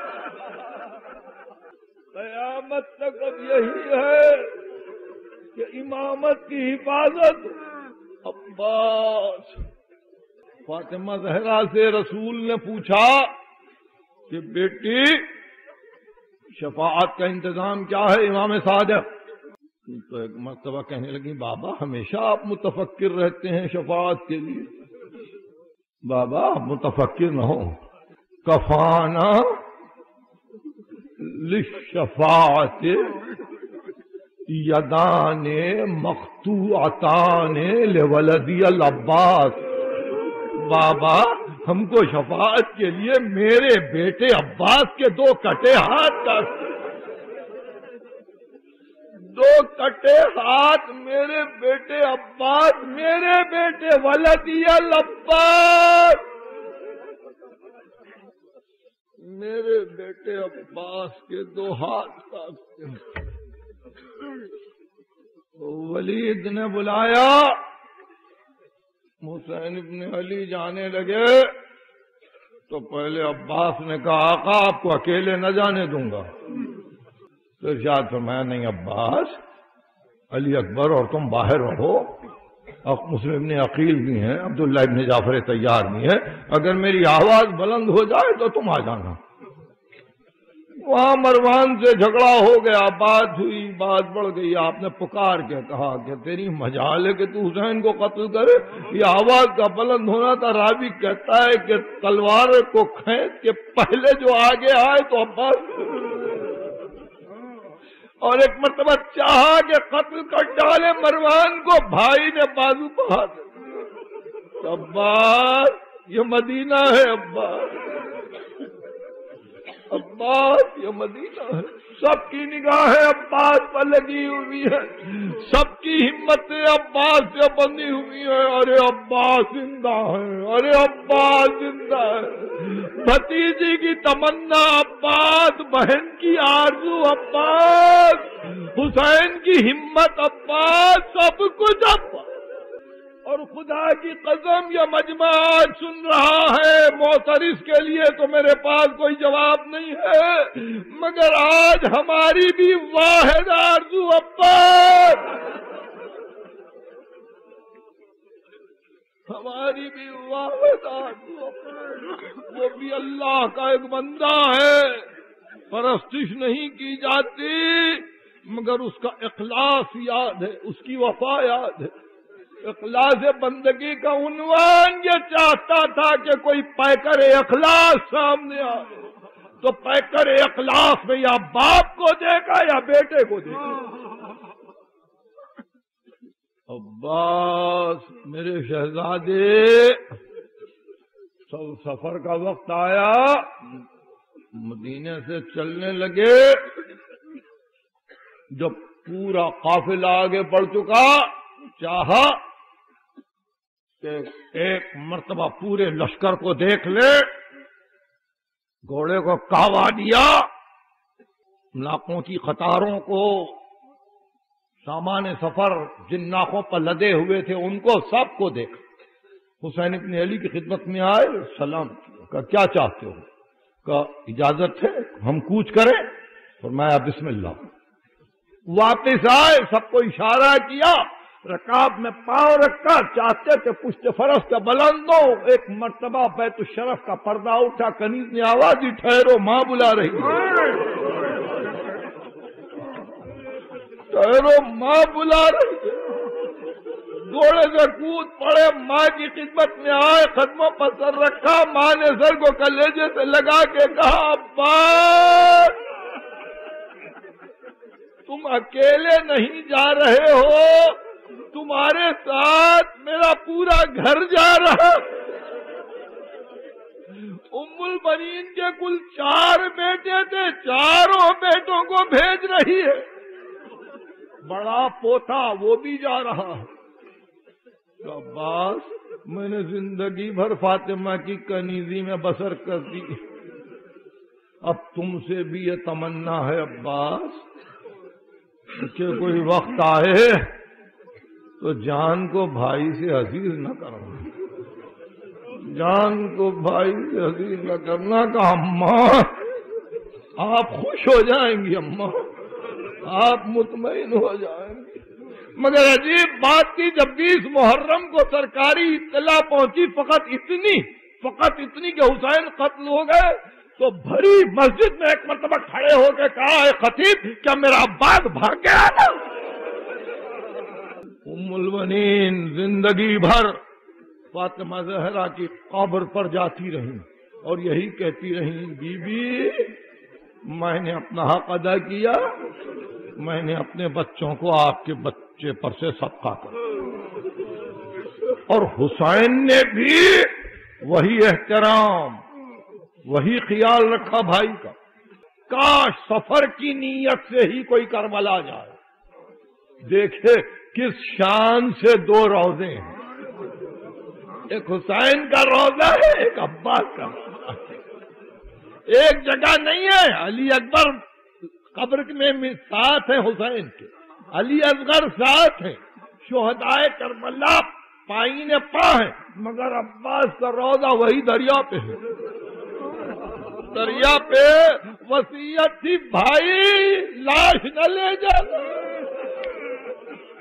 قیامت تک اب یہی ہے کہ امامت کی حفاظت عباس۔ فاطمہ زہرا سے رسول نے پوچھا کہ بیٹی شفاعت کا انتظام کیا ہے امام صادق؟ تو ایک مرتبہ کہنے لگی بابا ہمیشہ آپ متفکر رہتے ہیں شفاعت کے لیے، بابا آپ متفکر نہ ہو، کفانا للشفاعت یدان مقطوعتان لولدی العباس، بابا ہم کو شفاعت کے لیے میرے بیٹے عباس کے 2 کٹے ہاتھ کافی، 2 کٹے ہاتھ میرے بیٹے عباس، میرے بیٹے ولدی العباس، میرے بیٹے عباس کے 2 ہاتھ کافی۔ ولید نے بلایا، حسین ابن علی جانے لگے تو پہلے عباس نے کہا آقا آپ کو اکیلے نہ جانے دوں گا، تو ارشاد فرمایا نہیں عباس علی اکبر اور تم باہر رہو، مسلم ابن عقیل بھی ہیں، عبداللہ ابن جعفر طیار بھی ہیں، اگر میری آواز بلند ہو جائے تو تم آ جانا۔ وہاں مروان سے جھگڑا ہو گیا، بات ہوئی، بات بڑھ گئی، آپ نے پکار کے کہا کہ تیری مجال ہے کہ تو حسین کو قتل کرے، یہ آواز کا بلند ہونا تھا۔ راوی کہتا ہے کہ تلوار کو کھینچ کے پہلے جو آگے آئے تو عباس، اور ایک مرتبہ چاہا کہ قتل کر ڈالے مروان کو، بھائی نے بازو بہا دیا۔ عباس یہ مدینہ ہے، عباس عباس یہ مدینہ ہے، سب کی نگاہیں عباس پر لگی ہوئی ہے، سب کی ہمتیں عباس سے بندھی ہوئی ہیں۔ ارے عباس زندہ ہے، ارے عباس زندہ ہے، بھتیجی کی تمنا عباس، بہن کی آرزو عباس، حسین کی ہمت عباس، سب کچھ عباس۔ اور خدا کی قسم یہ مجمع آج سن رہا ہے، معترض کے لیے تو میرے پاس کوئی جواب نہیں ہے، مگر آج ہماری بھی واحد آرزو عباس، ہماری بھی واحد آرزو عباس۔ وہ بھی اللہ کا ایک بندہ ہے، پرستش نہیں کی جاتی، مگر اس کا اخلاص یاد ہے، اس کی وفا یاد ہے۔ اخلاص بندگی کا عنوان یہ چاہتا تھا کہ کوئی پیکر اخلاص سامنے آئے، تو پیکر اخلاص میں یا باپ کو دیکھا یا بیٹے کو دیکھا۔ عباس میرے شہزادے، سفر کا وقت آیا، مدینے سے چلنے لگے، جب پورا قافلہ آگے بڑھ چکا، چاہا کہ ایک مرتبہ پورے لشکر کو دیکھ لے، گھوڑے کو کہوا دیا، ناکوں کی قطاروں کو، سامان سفر جن ناکوں پر لدے ہوئے تھے ان کو سب کو دیکھا۔ حسین ابن علی کی خدمت میں آئے، سلام کیا، کیا چاہتے ہو؟ کہا اجازت ہے ہم کوچ کریں؟ فرمایا بسم اللہ۔ واپس آئے، سب کو اشارہ کیا، رکاب میں پاؤں رکھا، چاہتے تھے پشت فرس کا بلند ہو۔ ایک مرتبہ بیت الشرف کا پردہ اٹھا، کنیز نے آواز دی، ٹھہرو ماں بلا رہی ہے، ٹھہرو ماں بلا رہی ہے۔ گھوڑے سے کود پڑے، ماں کی خدمت میں آئے، قدموں پر سر رکھا، ماں نے سر کو کلیجے سے لگا کے کہا عباس تم اکیلے نہیں جا رہے ہو، تمہارے ساتھ میرا پورا گھر جا رہا۔ ام البنین کے کل 4 بیٹے تھے، چاروں بیٹوں کو بھیج رہی ہے، بڑا پوتا وہ بھی جا رہا ہے۔ عباس میں نے زندگی بھر فاطمہ کی کنیزی میں بسر کر دی، اب تم سے بھی یہ تمنا ہے عباس کہ کوئی وقت آئے تو جان کو بھائی سے عزیز نہ کرنا، جان کو بھائی سے عزیز نہ کرنا۔ کہ اماں آپ خوش ہو جائیں گی، اماں آپ مطمئن ہو جائیں گی۔ مگر عجیب بات تھی، جب 20 محرم کو سرکاری اطلاع پہنچی فقط اتنی کہ حسین قتل ہو گئے، تو بھری مسجد میں ایک مرتبہ کھڑے ہو کے کہا، اے خطیب کیا میرا عباس بھاگ گیا نا؟ ام البنین زندگی بھر فاطمہ زہرا کی قبر پر جاتی رہیں اور یہی کہتی رہیں، بی بی میں نے اپنا حق ادا کیا، میں نے اپنے بچوں کو آپ کے بچے پر سے صدقہ کر۔ اور حسین نے بھی وہی احترام، وہی خیال رکھا بھائی کا۔ کاش سفر کی نیت سے ہی کوئی کربلا جائے۔ دیکھے کس شان سے 2 روضے ہیں، ایک حسین کا روضہ ہے، ایک عباس کا روضہ ہے۔ ایک جگہ نہیں ہے، علی اکبر قبر میں ساتھ ہیں حسین کے، علی اصغر ساتھ ہیں، شہدائے کربلا پائین پا ہیں، مگر عباس کا روضہ وہی دریا پہ ہے۔ دریا پہ وصیت تھی، بھائی لاش نہ لے جانا،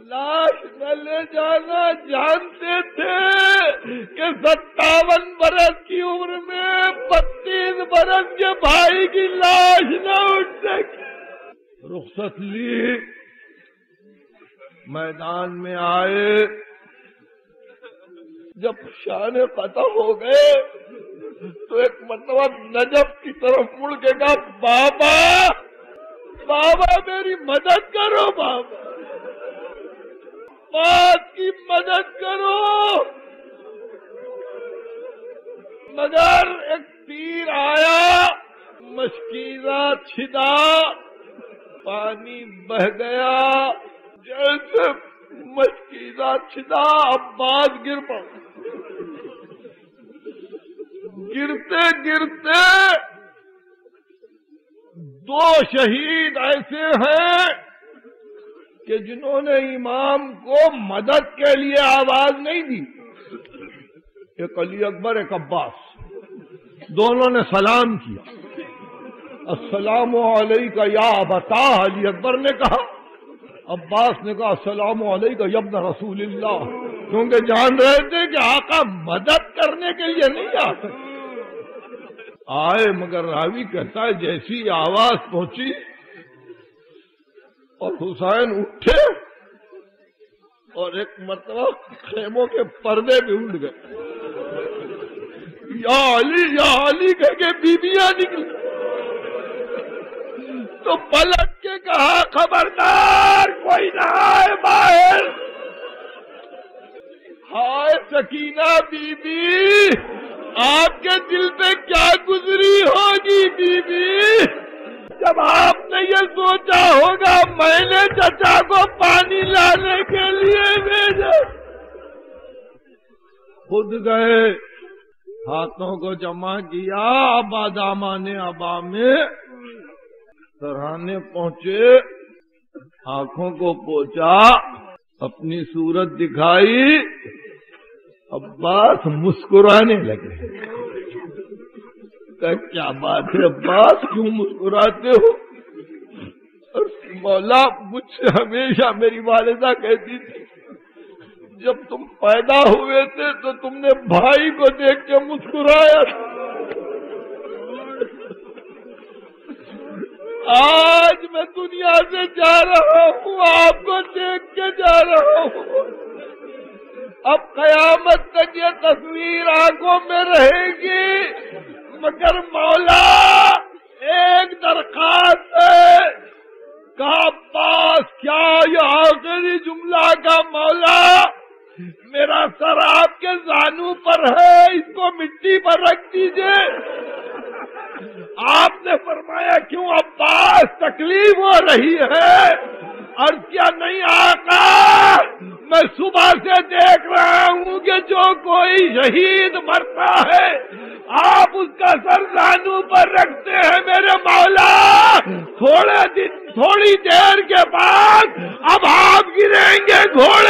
لاش نہ لے جانا، جانتے تھے کہ 57 برس کی عمر میں 32 برس کے بھائی کی لاش نہ اٹھ سکے۔ رخصت لی، میدان میں آئے، جب شان فتح ہو گئے تو ایک مرتبہ نجف کی طرف مڑ کے کہا بابا بابا میری مدد کرو، بابا بات کی مدد کرو۔ مگر ایک تیر آیا، مشکیزہ چھدا، پانی بہ گیا، جیسے مشکیزہ چھدا عباس گر پڑا۔ گرتے گرتے 2 شہید ایسے ہیں کہ جنہوں نے امام کو مدد کے لیے آواز نہیں دی، ایک علی اکبر ایک عباس، دونوں نے سلام کیا، السلام علیکہ یا ابتا، علی اکبر نے کہا، عباس نے کہا السلام علیکہ یا ابن رسول اللہ، کیونکہ جان رہے تھے کہ آقا مدد کرنے کے لیے نہیں آتے آئے، مگر راوی کہتا ہے جیسی آواز پہنچی اور حسین اٹھے اور ایک مرتبہ خیموں کے پردے بھی اڑ گئے، یا علی کہہ کے بیویاں نکلی، تو پلٹ کے کہا خبردار کوئی نہ آئے باہر۔ ہائے سکینہ بی بی، آپ کے دل پہ کیا گزری ہوگی بی بی، جب آپ نے یہ سوچا ہوگا میں نے چچا کو پانی لانے کے لیے بھیجا۔ خود گئے، ہاتھوں کو جمع کیا، بادامان ابا میں سرہانے پہنچے، آنکھوں کو پوچھا، اپنی صورت دکھائی، عباس مسکرانے لگے۔ کیا بات ہے عباس، کیوں مسکراتے ہو؟ مولا مجھ سے ہمیشہ میری والدہ کہتی تھی جب تم پیدا ہوئے تھے تو تم نے بھائی کو دیکھ کے مسکرایا، آج میں دنیا سے جا رہا ہوں آپ کو دیکھ کے جا رہا ہوں، اب قیامت تک یہ تصویر آنکھوں میں رہے گی، مگر مولا ایک درخواست ہے۔ کہا عباس کیا یہ آخری جملہ کا مولا، میرا سر آپ کے زانو پر ہے، اس کو مٹی پر رکھ دیجئے۔ آپ نے فرمایا کیوں عباس تکلیف ہو رہی ہے؟ عرض کیا نہیں آقا، میں صبح سے دیکھ رہا ہوں کہ جو کوئی شہید مرتا ہے آپ اس کا سر زانو پر رکھتے ہیں میرے مولا، تھوڑی دیر کے بعد اب آپ گریں گے گھوڑے